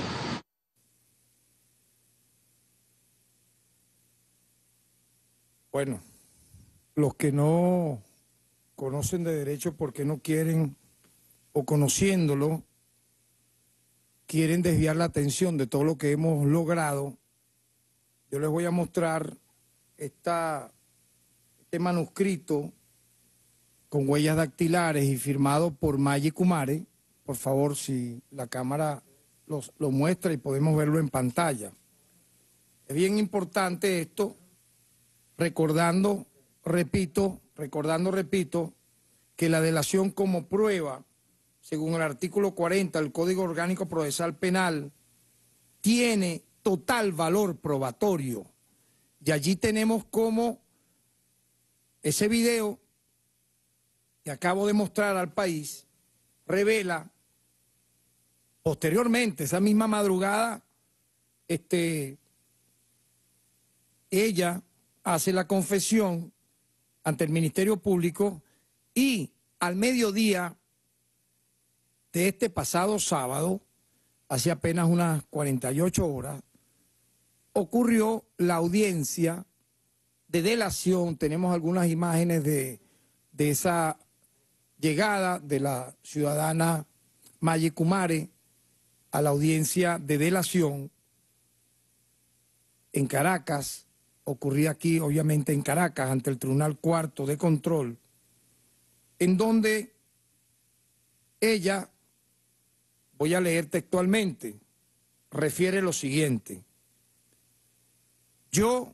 Bueno, los que no conocen de derecho porque no quieren, o conociéndolo, quieren desviar la atención de todo lo que hemos logrado, yo les voy a mostrar esta, este manuscrito con huellas dactilares y firmado por Maggie Kumare. Por favor, si la cámara los, lo muestra y podemos verlo en pantalla. Es bien importante esto, recordando, repito, recordando, repito, que la delación como prueba, según el artículo cuarenta del Código Orgánico Procesal Penal, tiene total valor probatorio. Y allí tenemos como ese video que acabo de mostrar al país revela posteriormente, esa misma madrugada, este, ella hace la confesión ante el Ministerio Público y al mediodía de este pasado sábado, hace apenas unas cuarenta y ocho horas, ocurrió la audiencia de delación. Tenemos algunas imágenes de, de esa llegada de la ciudadana Maggie Kumare a la audiencia de delación en Caracas. Ocurría aquí, obviamente, en Caracas, ante el Tribunal Cuarto de Control, en donde ella, voy a leer textualmente, refiere lo siguiente: yo,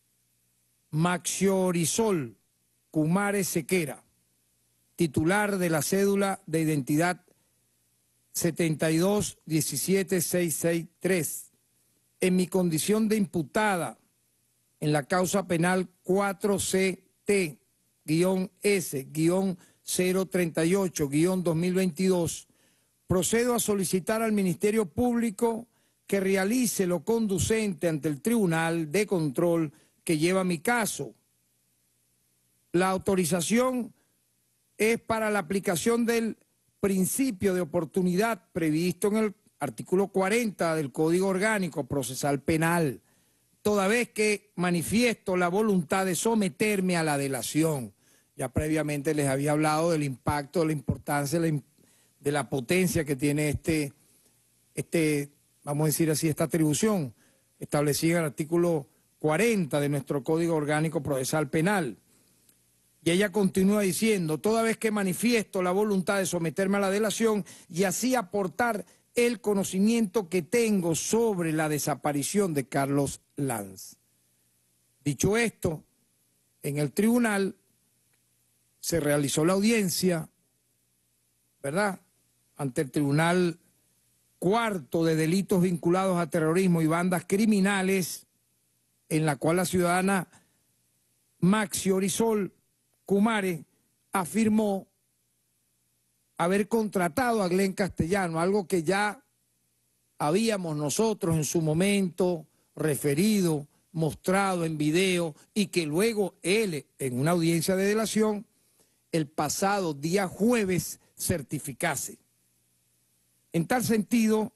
Maxiorisol Kumare Sequera, titular de la cédula de identidad setenta y dos diecisiete seiscientos sesenta y tres, en mi condición de imputada en la causa penal cuatro C T S cero treinta y ocho dos mil veintidós, procedo a solicitar al Ministerio Público que realice lo conducente ante el Tribunal de Control que lleva mi caso. La autorización es para la aplicación del principio de oportunidad previsto en el artículo cuarenta del Código Orgánico Procesal Penal, toda vez que manifiesto la voluntad de someterme a la delación. Ya previamente les había hablado del impacto, de la importancia, de la potencia que tiene este, este, vamos a decir así, esta atribución establecida en el artículo cuarenta de nuestro Código Orgánico Procesal Penal. Y ella continúa diciendo, toda vez que manifiesto la voluntad de someterme a la delación y así aportar el conocimiento que tengo sobre la desaparición de Carlos Lanz. Dicho esto, en el tribunal se realizó la audiencia, ¿verdad?, ante el Tribunal cuarto de delitos vinculados a terrorismo y bandas criminales, en la cual la ciudadana Maxi Orisol Kumare afirmó haber contratado a Glenn Castellano, algo que ya habíamos nosotros en su momento referido, mostrado en video, y que luego él, en una audiencia de delación, el pasado día jueves certificase. En tal sentido,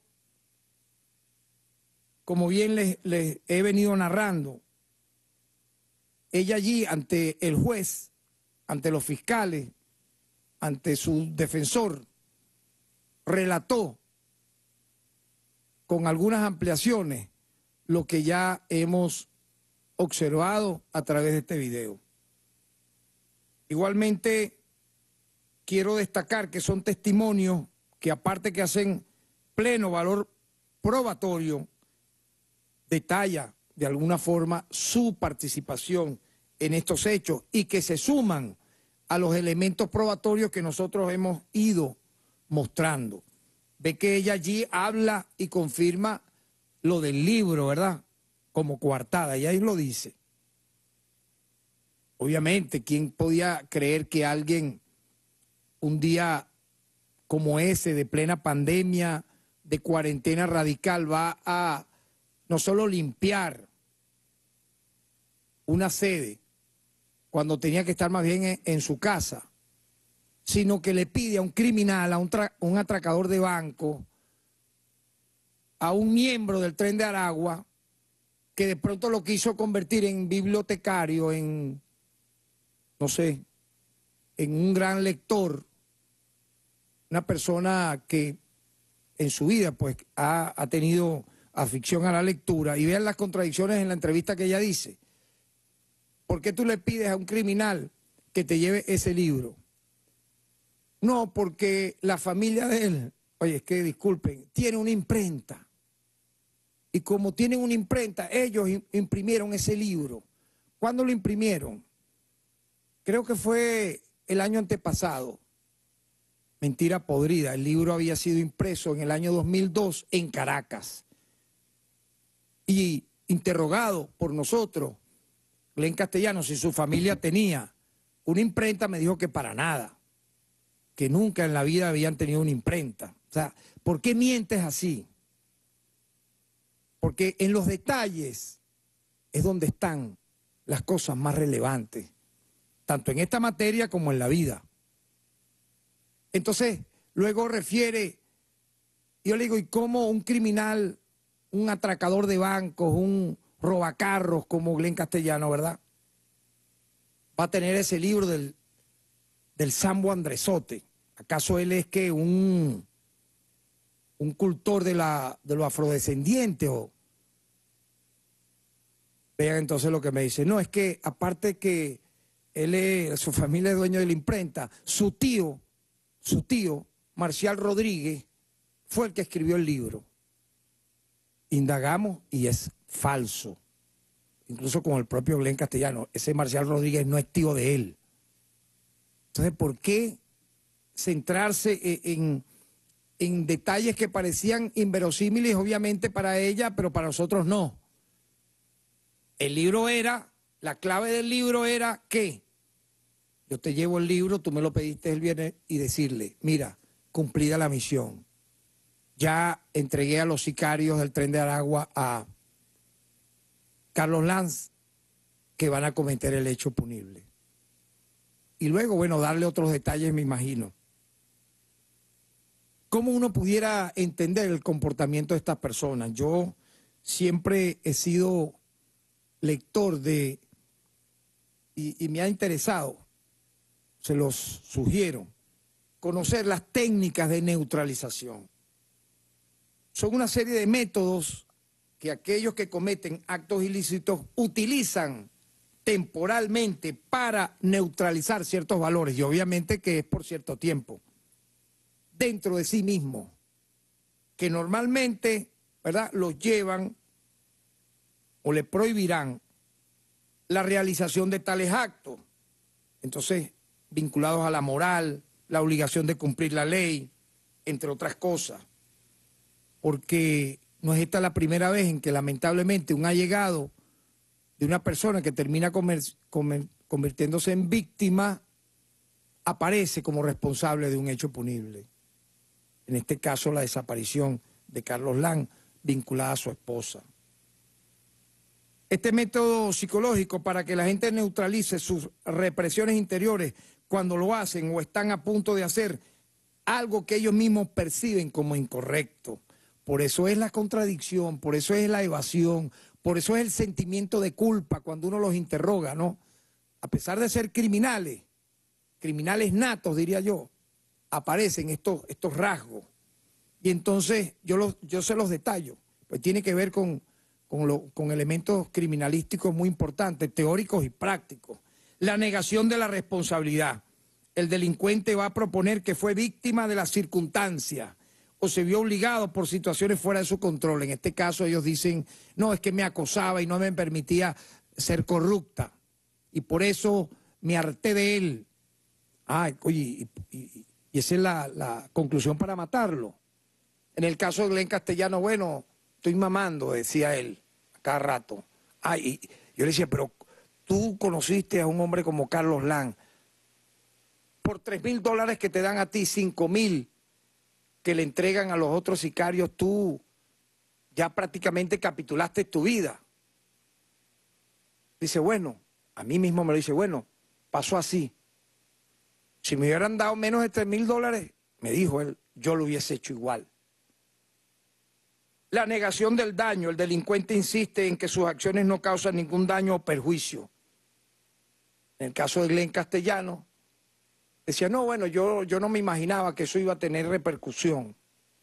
como bien les, les he venido narrando, ella allí ante el juez, ante los fiscales, ante su defensor, relató con algunas ampliaciones lo que ya hemos observado a través de este video. Igualmente, quiero destacar que son testimonios que, aparte que hacen pleno valor probatorio, detalla de alguna forma su participación en estos hechos y que se suman a los elementos probatorios que nosotros hemos ido mostrando. Ve que ella allí habla y confirma lo del libro, ¿verdad? Como coartada, y ahí lo dice. Obviamente, ¿quién podía creer que alguien un día como ese, de plena pandemia, de cuarentena radical, va a no solo limpiar una sede, cuando tenía que estar más bien en, en su casa, sino que le pide a un criminal, a un, tra un atracador de banco, a un miembro del Tren de Aragua, que de pronto lo quiso convertir en bibliotecario, en, no sé, en un gran lector, una persona que en su vida pues ha, ha tenido afición a la lectura, y vean las contradicciones en la entrevista que ella dice. ¿Por qué tú le pides a un criminal que te lleve ese libro? No, porque la familia de él, oye, es que disculpen, tiene una imprenta. Y como tienen una imprenta, ellos imprimieron ese libro. ¿Cuándo lo imprimieron? Creo que fue el año antepasado. Mentira podrida, el libro había sido impreso en el año dos mil dos en Caracas. Y interrogado por nosotros, Glenn Castellano, si su familia tenía una imprenta, me dijo que para nada, que nunca en la vida habían tenido una imprenta. O sea, ¿por qué mientes así? Porque en los detalles es donde están las cosas más relevantes, tanto en esta materia como en la vida. Entonces, luego refiere, yo le digo, ¿y cómo un criminal, un atracador de bancos, un robacarros como Glenn Castellano, ¿verdad?, va a tener ese libro del, del Sambo Andresote? ¿Acaso él es que un, un cultor de, la, de los afrodescendientes? O... Vean entonces lo que me dice. No, es que aparte que él es, su familia es dueño de la imprenta, su tío, su tío, Marcial Rodríguez, fue el que escribió el libro. Indagamos y es falso. Incluso con el propio Glenn Castellano, ese Marcial Rodríguez no es tío de él. Entonces, ¿por qué centrarse en, en detalles que parecían inverosímiles, obviamente para ella, pero para nosotros no? El libro era, la clave del libro era que yo te llevo el libro, tú me lo pediste el viernes, y decirle, mira, cumplida la misión. Ya entregué a los sicarios del Tren de Aragua a Carlos Lanz, que van a cometer el hecho punible. Y luego, bueno, darle otros detalles, me imagino. ¿Cómo uno pudiera entender el comportamiento de estas personas? Yo siempre he sido lector de, y, y me ha interesado, se los sugiero, conocer las técnicas de neutralización. Son una serie de métodos que aquellos que cometen actos ilícitos utilizan temporalmente para neutralizar ciertos valores, y obviamente que es por cierto tiempo, dentro de sí mismo, que normalmente, ¿verdad?, los llevan o le prohibirán la realización de tales actos. Entonces, vinculados a la moral, la obligación de cumplir la ley, entre otras cosas. porque no es esta la primera vez en que lamentablemente un allegado de una persona que termina comer, comer, convirtiéndose en víctima aparece como responsable de un hecho punible. En este caso, la desaparición de Carlos Lam, vinculada a su esposa. Este método psicológico para que la gente neutralice sus represiones interiores cuando lo hacen o están a punto de hacer algo que ellos mismos perciben como incorrecto. Por eso es la contradicción, por eso es la evasión, por eso es el sentimiento de culpa cuando uno los interroga, ¿no? A pesar de ser criminales, criminales natos, diría yo, aparecen estos, estos rasgos. Y entonces yo, los, yo se los detallo. Pues tiene que ver con, con, lo, con elementos criminalísticos muy importantes, teóricos y prácticos. La negación de la responsabilidad. El delincuente va a proponer que fue víctima de las circunstancias o se vio obligado por situaciones fuera de su control. En este caso ellos dicen, no, es que me acosaba y no me permitía ser corrupta. Y por eso me harté de él. Ay, oye, y, y, y esa es la, la conclusión para matarlo. En el caso de Glenn Castellano, bueno, estoy mamando, decía él, a cada rato. Ay, y yo le decía, pero tú conociste a un hombre como Carlos Lam. Por tres mil dólares que te dan a ti, cinco mil que le entregan a los otros sicarios, tú ya prácticamente capitulaste tu vida. Dice, bueno, a mí mismo me lo dice, bueno, pasó así. Si me hubieran dado menos de tres mil dólares, me dijo él, yo lo hubiese hecho igual. La negación del daño. El delincuente insiste en que sus acciones no causan ningún daño o perjuicio. En el caso de Glenn Castellano, decía, no, bueno, yo, yo no me imaginaba que eso iba a tener repercusión.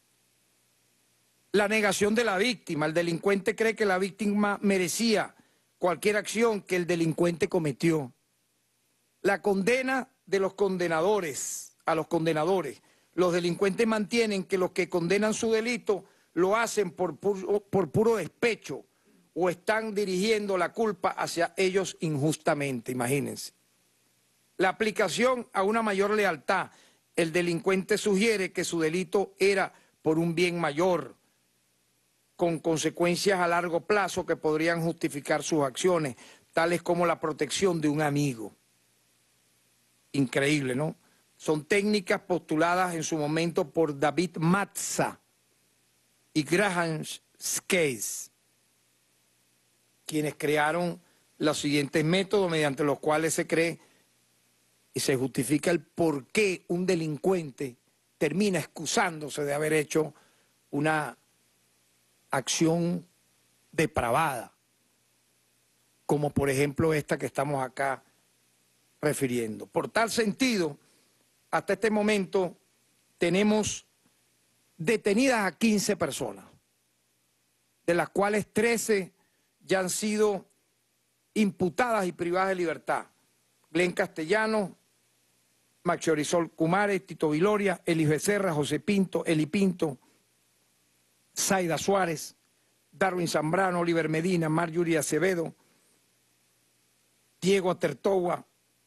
La negación de la víctima. El delincuente cree que la víctima merecía cualquier acción que el delincuente cometió. La condena de los condenadores, a los condenadores. Los delincuentes mantienen que los que condenan su delito lo hacen por puro, por puro despecho o están dirigiendo la culpa hacia ellos injustamente, imagínense. La aplicación a una mayor lealtad. El delincuente sugiere que su delito era por un bien mayor, con consecuencias a largo plazo que podrían justificar sus acciones, tales como la protección de un amigo. Increíble, ¿no? Son técnicas postuladas en su momento por David Matza y Graham Case, quienes crearon los siguientes métodos mediante los cuales se cree y se justifica el por qué un delincuente termina excusándose de haber hecho una acción depravada, como por ejemplo esta que estamos acá refiriendo. Por tal sentido, hasta este momento tenemos detenidas a quince personas, de las cuales trece ya han sido imputadas y privadas de libertad. Glenn Castellano, Maxiorizol Cumares, Tito Viloria, Eli Becerra, José Pinto, Eli Pinto, Zaida Suárez, Darwin Zambrano, Oliver Medina, Marjorie Acevedo, Diego Atertoa,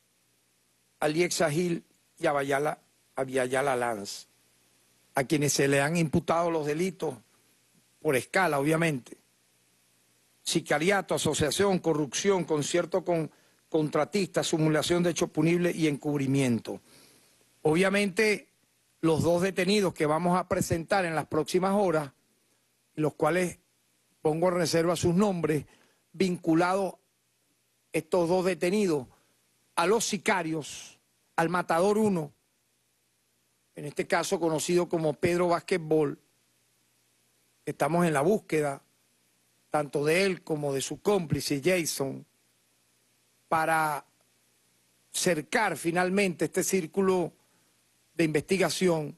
Aliexa Gil y Abayala, Aviala Lanz, a quienes se le han imputado los delitos por escala, obviamente. Sicariato, asociación, corrupción, concierto con contratistas, simulación de hechos punibles y encubrimiento. Obviamente, los dos detenidos que vamos a presentar en las próximas horas, los cuales pongo en reserva sus nombres, vinculados estos dos detenidos a los sicarios, al Matador uno, en este caso conocido como Pedro Basquetbol. Estamos en la búsqueda tanto de él como de su cómplice Jason para cercar finalmente este círculo de investigación,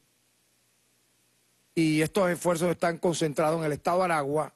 y estos esfuerzos están concentrados en el estado de Aragua.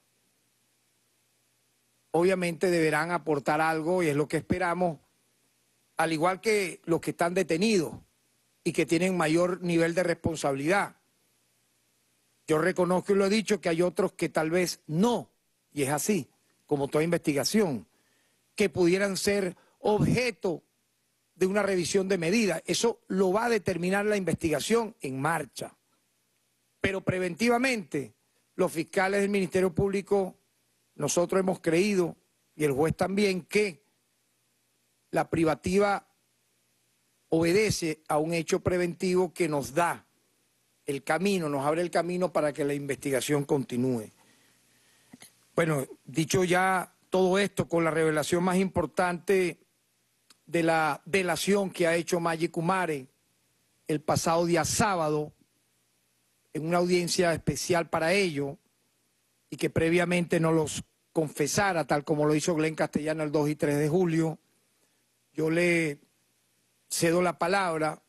Obviamente deberán aportar algo y es lo que esperamos, al igual que los que están detenidos y que tienen mayor nivel de responsabilidad. Yo reconozco y lo he dicho que hay otros que tal vez no, y es así, como toda investigación, que pudieran ser objeto de una revisión de medidas. Eso lo va a determinar la investigación en marcha. Pero preventivamente los fiscales del Ministerio Público, nosotros hemos creído, y el juez también, que la privativa obedece a un hecho preventivo que nos da el camino, nos abre el camino para que la investigación continúe. Bueno, dicho ya todo esto, con la revelación más importante de la delación que ha hecho Maggi Kumare el pasado día sábado, en una audiencia especial para ello, y que previamente nos los confesara, tal como lo hizo Glenn Castellano el dos y tres de julio, yo le cedo la palabra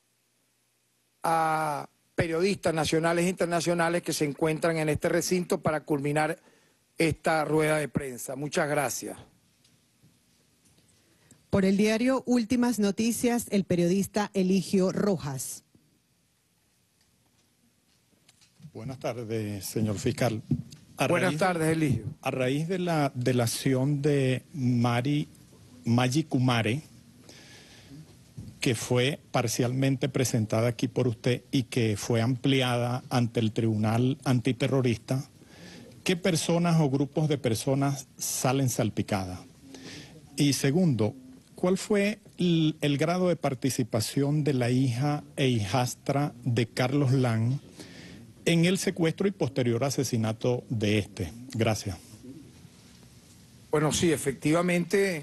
a periodistas nacionales e internacionales que se encuentran en este recinto para culminar esta rueda de prensa. Muchas gracias. Por el diario Últimas Noticias, el periodista Eligio Rojas. Buenas tardes, señor fiscal. A Buenas tardes, Eligio. A raíz de la delación de Mari, Maggi Kumare, que fue parcialmente presentada aquí por usted y que fue ampliada ante el Tribunal Antiterrorista, ¿qué personas o grupos de personas salen salpicadas? Y segundo, ¿cuál fue el, el grado de participación de la hija e hijastra de Carlos Lam en el secuestro y posterior asesinato de este? Gracias. Bueno, sí, efectivamente,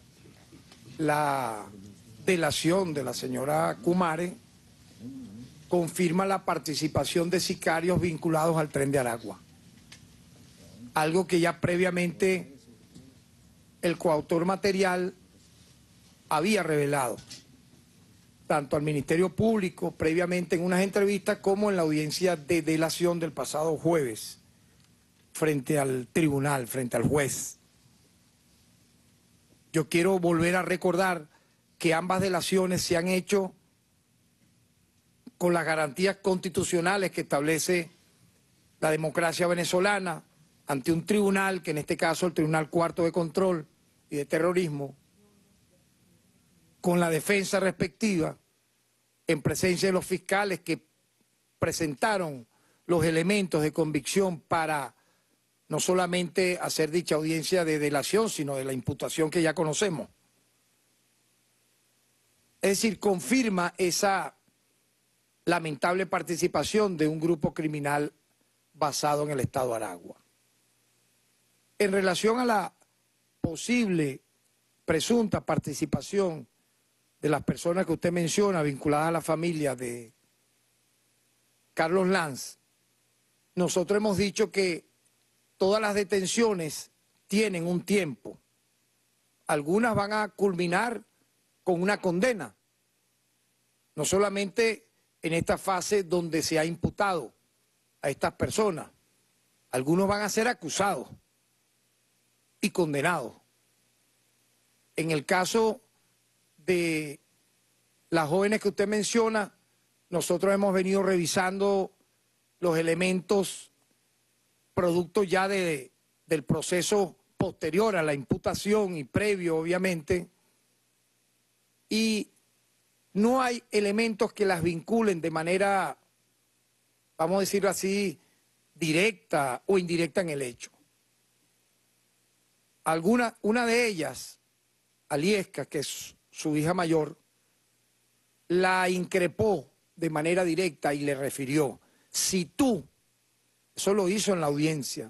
la delación de la señora Kumare confirma la participación de sicarios vinculados al Tren de Aragua. Algo que ya previamente el coautor material había revelado, tanto al Ministerio Público previamente en unas entrevistas como en la audiencia de delación del pasado jueves frente al tribunal, frente al juez. Yo quiero volver a recordar que ambas delaciones se han hecho con las garantías constitucionales que establece la democracia venezolana ante un tribunal, que en este caso el Tribunal Cuarto de Control y de Terrorismo, con la defensa respectiva, en presencia de los fiscales que presentaron los elementos de convicción para no solamente hacer dicha audiencia de delación, sino de la imputación que ya conocemos. Es decir, confirma esa lamentable participación de un grupo criminal basado en el estado Aragua. En relación a la posible, presunta participación de las personas que usted menciona vinculadas a la familia de Carlos Lam, nosotros hemos dicho que todas las detenciones tienen un tiempo. Algunas van a culminar con una condena, no solamente en esta fase donde se ha imputado a estas personas. Algunos van a ser acusados y condenados. En el caso de las jóvenes que usted menciona, nosotros hemos venido revisando los elementos producto ya de, del proceso posterior a la imputación y previo, obviamente, y no hay elementos que las vinculen de manera, vamos a decirlo así, directa o indirecta en el hecho. Alguna, una de ellas, Aliesca, que es su hija mayor, la increpó de manera directa y le refirió, si tú, eso lo hizo en la audiencia,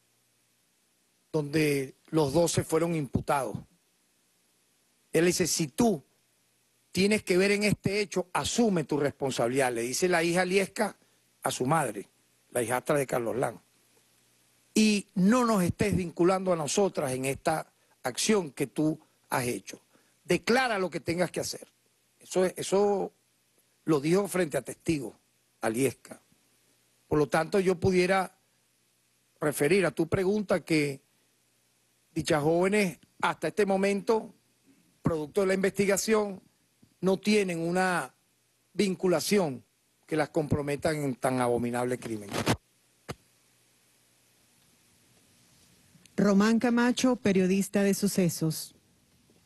donde los doce fueron imputados. Él dice, si tú tienes que ver en este hecho, asume tu responsabilidad, le dice la hija Aliesca a su madre, la hijastra de Carlos Lam. Y no nos estés vinculando a nosotras en esta acción que tú has hecho. Declara lo que tengas que hacer. Eso, eso lo dijo frente a testigos, Aliesca. Por lo tanto, yo pudiera referir a tu pregunta que dichas jóvenes, hasta este momento, producto de la investigación, no tienen una vinculación que las comprometan en tan abominable crimen. Román Camacho, periodista de Sucesos.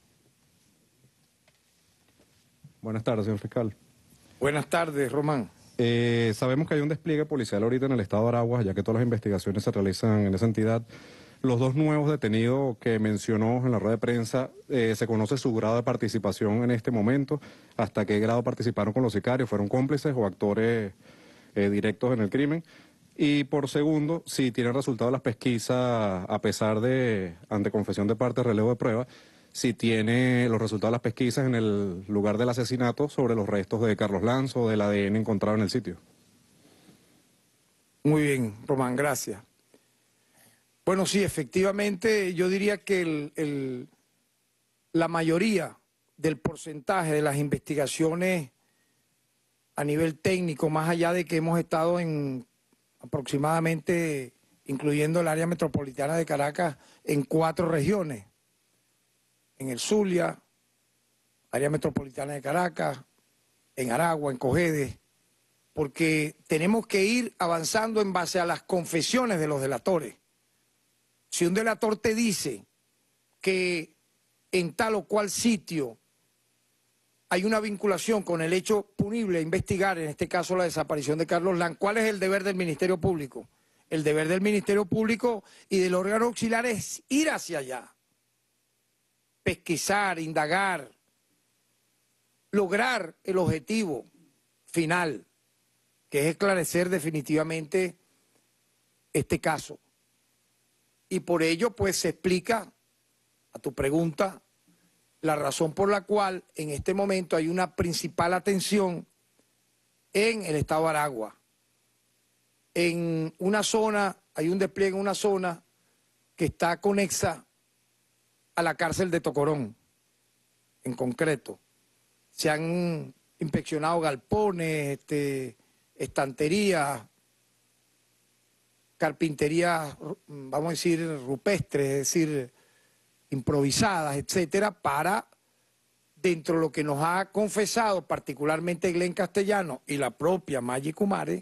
Buenas tardes, señor fiscal. Buenas tardes, Román. Eh, sabemos que hay un despliegue policial ahorita en el estado de Aragua, ya que todas las investigaciones se realizan en esa entidad. Los dos nuevos detenidos que mencionó en la rueda de prensa, eh, ¿se conoce su grado de participación en este momento? ¿Hasta qué grado participaron con los sicarios? ¿Fueron cómplices o actores eh, directos en el crimen? Y por segundo, si tienen resultado las pesquisas, a pesar de, ante confesión de parte, relevo de prueba, si tiene los resultados de las pesquisas en el lugar del asesinato sobre los restos de Carlos Lanzo o del A D N encontrado en el sitio. Muy bien, Román, gracias. Bueno, sí, efectivamente, yo diría que el, el, la mayoría del porcentaje de las investigaciones a nivel técnico, más allá de que hemos estado en aproximadamente, incluyendo el área metropolitana de Caracas, en cuatro regiones. En el Zulia, área metropolitana de Caracas, en Aragua, en Cojedes, porque tenemos que ir avanzando en base a las confesiones de los delatores. Si un delator te dice que en tal o cual sitio hay una vinculación con el hecho punible a investigar, en este caso la desaparición de Carlos Lanz, ¿cuál es el deber del Ministerio Público? El deber del Ministerio Público y del órgano auxiliar es ir hacia allá, pesquisar, indagar, lograr el objetivo final, que es esclarecer definitivamente este caso. Y por ello, pues, se explica, a tu pregunta, la razón por la cual en este momento hay una principal atención en el estado de Aragua. En una zona, hay un despliegue en una zona que está conexa a la cárcel de Tocorón, en concreto. Se han inspeccionado galpones, este, estanterías, carpinterías, vamos a decir, rupestres, es decir, improvisadas, etcétera, para, dentro de lo que nos ha confesado particularmente Glenn Castellano y la propia Maggie Kumare,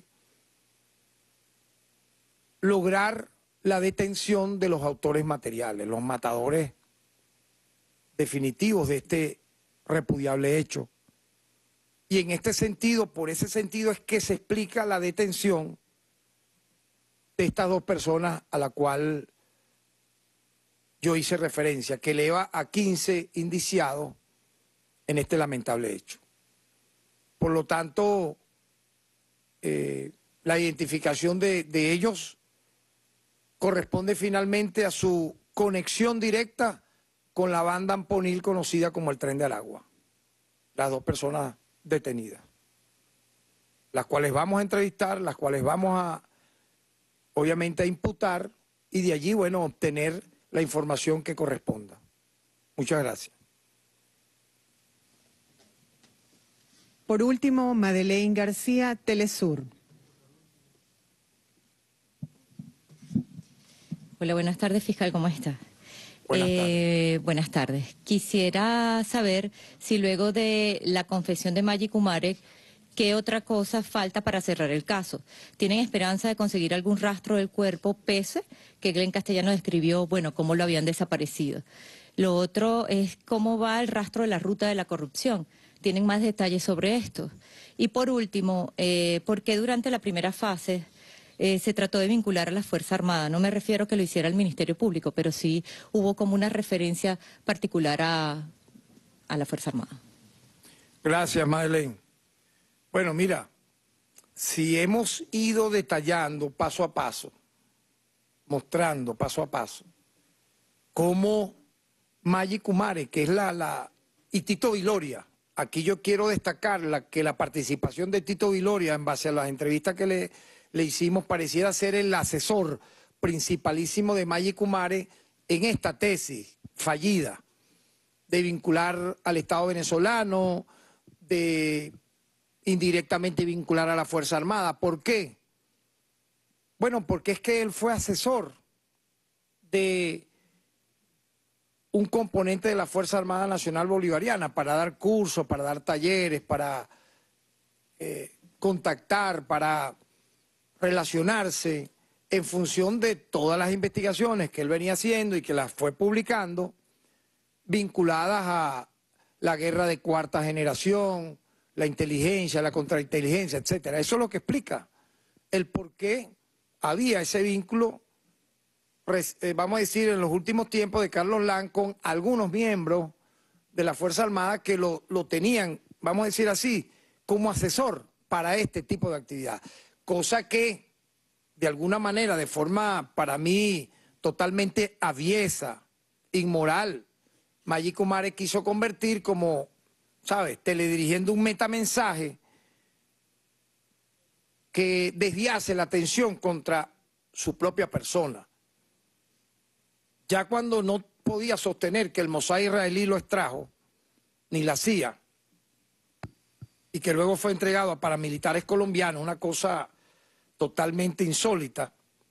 lograr la detención de los autores materiales, los matadores definitivos de este repudiable hecho. Y en este sentido, por ese sentido es que se explica la detención de estas dos personas a la cual yo hice referencia, que eleva a quince indiciados en este lamentable hecho. Por lo tanto, eh, la identificación de, de ellos corresponde finalmente a su conexión directa con la banda amponil conocida como el Tren de Aragua. Las dos personas detenidas, las cuales vamos a entrevistar, las cuales vamos a, obviamente, a imputar y de allí, bueno, obtener la información que corresponda. Muchas gracias. Por último, Madeleine García, Telesur. Hola, buenas tardes, fiscal, ¿cómo está? Buenas tardes. Eh, buenas tardes. Quisiera saber si luego de la confesión de Maggie Kumare, ¿qué otra cosa falta para cerrar el caso? ¿Tienen esperanza de conseguir algún rastro del cuerpo, pese que Glenn Castellano describió, bueno, cómo lo habían desaparecido? Lo otro es cómo va el rastro de la ruta de la corrupción. ¿Tienen más detalles sobre esto? Y por último, eh, ¿por qué durante la primera fase eh, se trató de vincular a la Fuerza Armada? No me refiero a que lo hiciera el Ministerio Público, pero sí hubo como una referencia particular a, a la Fuerza Armada. Gracias, Madeleine. Bueno, mira, si hemos ido detallando paso a paso, mostrando paso a paso, cómo Maggie Kumare, que es la, la, y Tito Viloria, aquí yo quiero destacar la, que la participación de Tito Viloria, en base a las entrevistas que le, le hicimos, pareciera ser el asesor principalísimo de Maggie Kumare en esta tesis fallida de vincular al Estado venezolano, de indirectamente vincular a la Fuerza Armada. ¿Por qué? Bueno, porque es que él fue asesor de un componente de la Fuerza Armada Nacional Bolivariana para dar cursos, para dar talleres, para eh, contactar, para relacionarse en función de todas las investigaciones que él venía haciendo y que las fue publicando, vinculadas a la guerra de cuarta generación, la inteligencia, la contrainteligencia, etcétera. Eso es lo que explica el por qué había ese vínculo, vamos a decir, en los últimos tiempos de Carlos Lanz con algunos miembros de la Fuerza Armada que lo, lo tenían, vamos a decir así, como asesor para este tipo de actividad. Cosa que, de alguna manera, de forma, para mí, totalmente aviesa, inmoral, Maggi Kumare quiso convertir como, ¿sabes?, teledirigiendo un metamensaje que desviase la atención contra su propia persona. Ya cuando no podía sostener que el Mossad israelí lo extrajo, ni la C I A, y que luego fue entregado a paramilitares colombianos, una cosa totalmente insólita,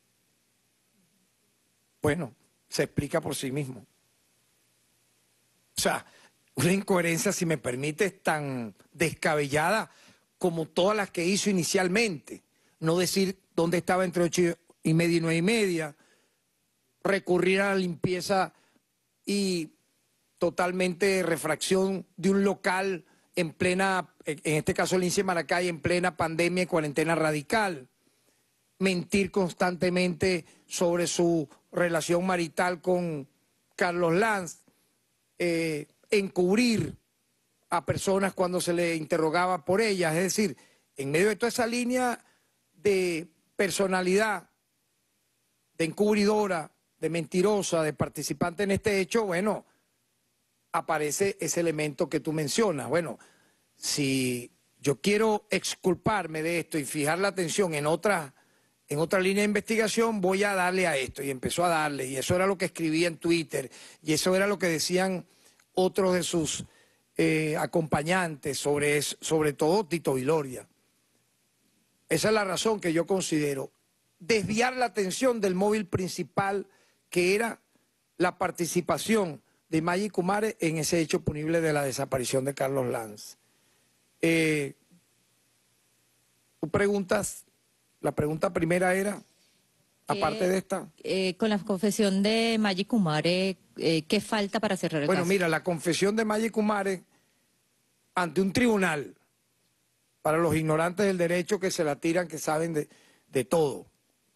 bueno, se explica por sí mismo. O sea, una incoherencia, si me permites, tan descabellada como todas las que hizo inicialmente. No decir dónde estaba entre ocho y media y nueve y media, recurrir a la limpieza y totalmente refracción de un local en plena, en este caso el I N S E Maracay, en plena pandemia y cuarentena radical. Mentir constantemente sobre su relación marital con Carlos Lanz, eh, encubrir a personas cuando se le interrogaba por ellas. Es decir, en medio de toda esa línea de personalidad, de encubridora, de mentirosa, de participante en este hecho, bueno, aparece ese elemento que tú mencionas. Bueno, si yo quiero exculparme de esto y fijar la atención en otra, en otra línea de investigación, voy a darle a esto. Y empezó a darle, y eso era lo que escribía en Twitter, y eso era lo que decían otros de sus eh, acompañantes, sobre, sobre todo Tito Viloria. Esa es la razón que yo considero. Desviar la atención del móvil principal, que era la participación de Maggi Kumare en ese hecho punible de la desaparición de Carlos Lanz. Eh, tú preguntas, la pregunta primera era, aparte eh, de esta. Eh, con la confesión de Maggi Kumare, eh, ¿qué falta para cerrar el bueno, caso? Bueno, mira, la confesión de Maggi Kumare ante un tribunal, para los ignorantes del derecho que se la tiran, que saben de, de todo,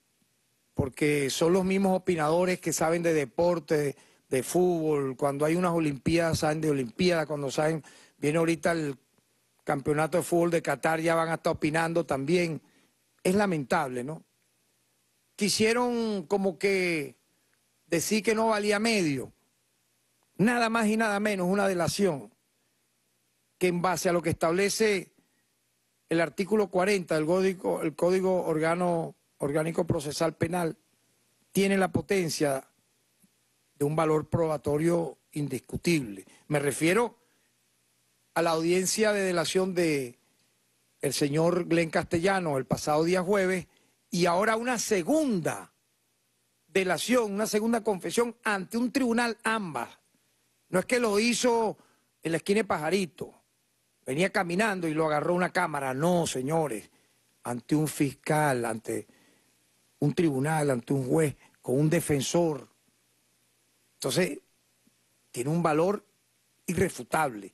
porque son los mismos opinadores que saben de deporte, de, de fútbol, cuando hay unas olimpiadas saben de olimpiadas, cuando saben, viene ahorita el campeonato de fútbol de Qatar, ya van a estar opinando también. Es lamentable, ¿no? Quisieron como que decir que no valía medio, nada más y nada menos una delación, que en base a lo que establece el artículo cuarenta del Código, el Código Organo, Orgánico Procesal Penal, tiene la potencia de un valor probatorio indiscutible. Me refiero a la audiencia de delación de el señor Glenn Castellano el pasado día jueves, y ahora una segunda delación, una segunda confesión ante un tribunal, ambas. No es que lo hizo en la esquina de Pajarito, venía caminando y lo agarró una cámara. No, señores, ante un fiscal, ante un tribunal, ante un juez, con un defensor. Entonces, tiene un valor irrefutable.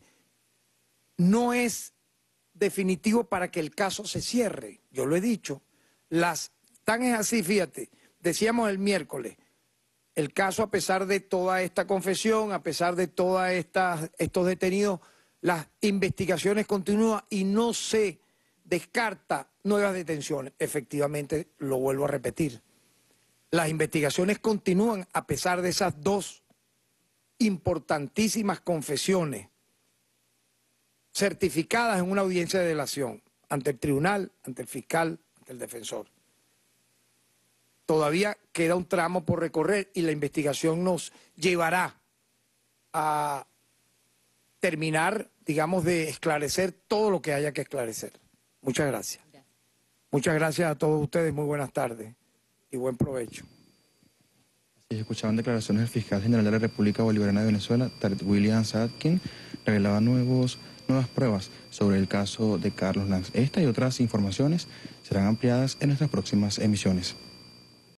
No es definitivo para que el caso se cierre, yo lo he dicho. Las, tan es así, fíjate, decíamos el miércoles, el caso, a pesar de toda esta confesión, a pesar de todos estos detenidos, las investigaciones continúan y no se descarta nuevas detenciones. Efectivamente, lo vuelvo a repetir, las investigaciones continúan a pesar de esas dos importantísimas confesiones certificadas en una audiencia de delación ante el tribunal, ante el fiscal, ante el defensor. Todavía queda un tramo por recorrer y la investigación nos llevará a terminar, digamos, de esclarecer todo lo que haya que esclarecer. Muchas gracias. Gracias. Muchas gracias a todos ustedes, muy buenas tardes y buen provecho. Así escuchaban declaraciones del fiscal general de la República Bolivariana de Venezuela, Tarek William Saad, quien revelaba nuevos, nuevas pruebas sobre el caso de Carlos Lanz. Esta y otras informaciones serán ampliadas en nuestras próximas emisiones.